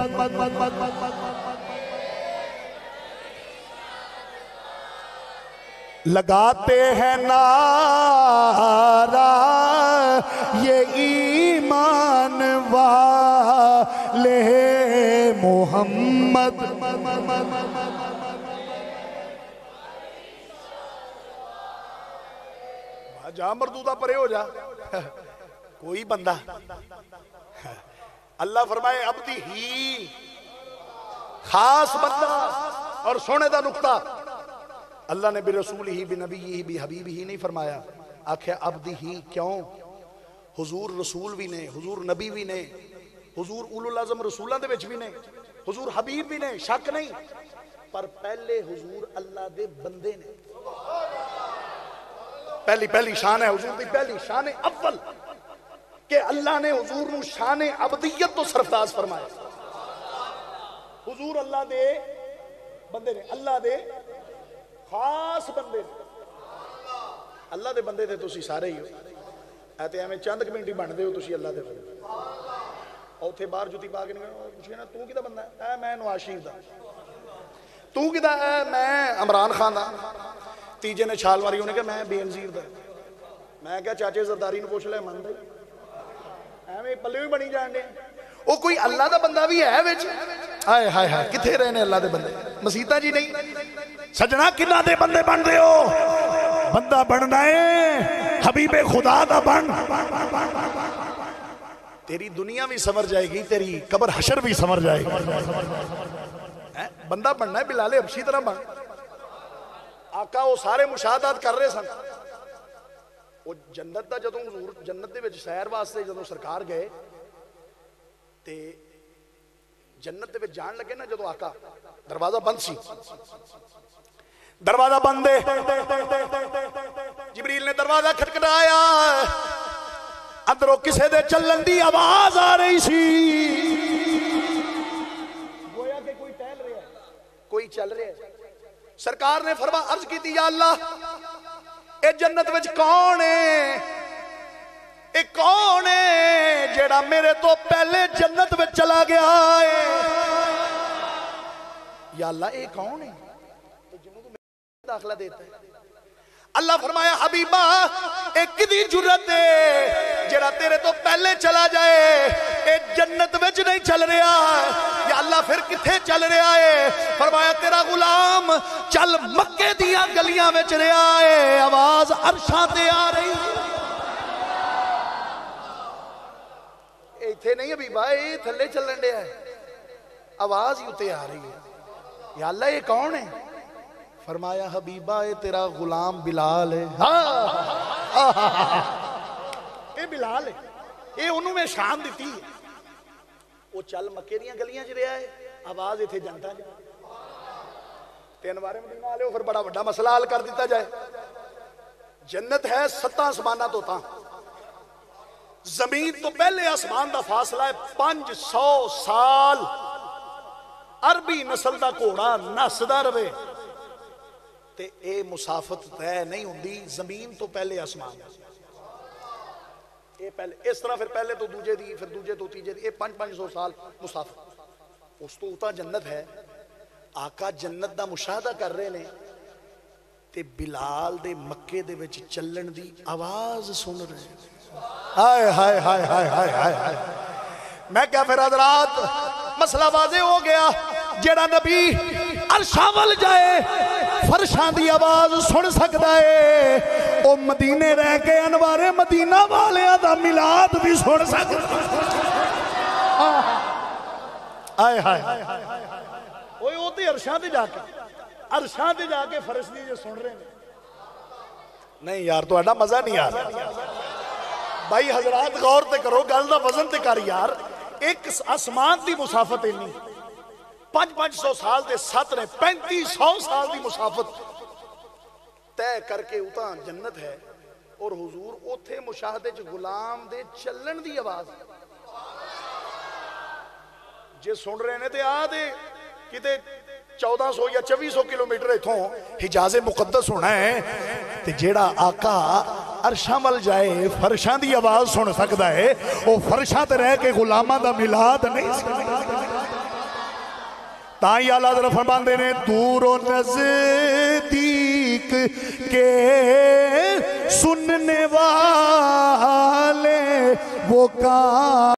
لگاتے ہیں نعرہ یہ ایمان والے محمد جا مردودہ پرے ہو جا کوئی بندہ اللہ فرمائے عبدی ہی خاص بندہ اور سونے دا نقطہ اللہ نے بھی رسول ہی بھی نبی ہی بھی حبیب ہی نہیں فرمایا آکھے عبدی ہی کیوں حضور رسول بھی نے حضور نبی بھی نے حضور اولو العظم رسولہ دے وچ بھی نے حضور حبیب بھی نے شک نہیں پر پہلے حضور اللہ دے بندے نے پہلی پہلی شان ہے حضور دی پہلی شان اول کہ اللہ نے حضور نو شان عبدیت تو سرفراز فرمایا حضور اللہ دے بندے نے اللہ دے خاص بندے نے اللہ دے بندے تھے تسی سارے ہی ہو ایتے ہمیں چند کمنٹی بن دے ہو تسی اللہ دے بندے اور تھے باہر جوتی پا کے نہیں پوچھے نا تو کدھا بندہ ہے اے میں نواز شریف دا تو کدھا ہے میں عمران خان دا تیجے نے چھال ماری ہونے کہ میں بے نظیر دا میں کیا چاچے زرداری نے پوچھ لے من دے ایویں پلے بھی بنی جان دے او کوئی اللہ دا بندہ بھی ہے وچ ہائے ہائے ہائے کتھے رہنے اللہ دے بندے مسیطہ جی نہیں سجنا کنہ دے بندے بن دے ہو بندہ بننا ہے حبیب خدا دا بن تیری دنیا بھی سمر جائے گی تیری قبر حشر بھی سمر جائے گی بندہ بننا ہے بلال حبشی طرح بن آقا وہ سارے مشاہدات کر رہے سن وہ جنت دا جدوں حضور جنت دے وچ سیر واسطے جدوں سرکار گئے تے جنت دے وچ جان لگے نا جدوں آقا دروازہ بند سی دروازہ بند ہے جبریل نے دروازہ کھٹکھٹایا اندروں کسے دے چلن دی آواز آ رہی سی گویا کہ کوئی ٹہل رہا ہے کوئی چل رہا ہے سرکار نے فرما عرض کی تھی یا اللہ اے جنت وچ کون ہے اے کون ہے جیڑا میرے تو پہلے جنت وچ چلا گیا ہے یا اللہ اے کون ہے تو جنہوں تو میرے داخلہ دیتا ہے اللہ فرمایا حبیبہ ایک کدی جرت ہے جڑا تیرے تو پہلے چلا جائے اے جنت وچ نہیں چل رہا یا اللہ پھر کتھے چل رہا ہے فرمایا تیرا غلام چل مکے دیا گلیاں وچ رہا ہے آواز عرشاں تے آ رہی ایتھے نہیں حبیبہ اے تھلے چلن دیا ہے آواز ہی اتے آ رہی ہے یا اللہ یہ کون ہے فرمایا حبیبہ اے تیرا غلام بلال ہے اے بلال ہے اے انہوں میں شان دیتی ہے وہ چل مکے دیاں گلیاں چ رہا ہے آواز ایتھے جانتا جائے تین بارے مدینہ آلے ہو پھر بڑا بڑا مسئلہ حل کر دیتا جائے جنت ہے ستاں آسمانہ تو تاں زمین تو پہلے آسمان دا فاصلہ ہے پانچ سو سال عربی نسل دا کوڑا نسدا رہے تے اے مسافت طے نہیں ہوندی زمین تو پہلے آسمان اے پہلے اس طرح پھر پہلے تو دوجے دی پھر دوجے تو تیجے دی اے پانچ پانچ سو سال مسافت اس تو اتا جنت ہے آقا جنت دا مشاہدہ کر رہے نے تے بلال دے مکے دے وچ چلن دی آواز سن رہے ہائے ہائے ہائے ہائے ہائے ہائے ہائے میں کیا پھر حضرات مسئلہ واضح ہو گیا جیڑا نبی عرشاں ول جائے فرشاں دی آواز سن سکتا ہے او مدینے رہ کے انوار مدینہ والیاں دا میلاد بھی سن سکتا آئے ہائے اوے او تے عرشاں تے جا کے عرشاں تے جا کے فرشتے جو سن رہے ہیں نہیں یار تو ایڈا مزہ نہیں آ رہا بھائی حضرات غور تے کرو گل دا وزن تے کر یار ایک آسمان دی مسافت اینی پانچ پانچ سو سال دے سات نے پینتی سو سال دی مسافت طے کر کے اتاں جنت ہے اور حضور اوتھے مشاہدے چ غلام دے چلن دی آواز جے سن رہے نے تے آ دے کتے چودہ سو یا چوبیس سو کلومیٹر اتھوں حجاز مقدس ہونا ہے تے جیڑا آقا عرشاں ول جائے فرشاں دی آواز سن سکدا ہے او فرشاں تے رہ کے غلاماں دا میلاد نہیں سکدا تائیں اللہ حضرت فرماندے نے دور و نزدیک کے سننے والے وہ کام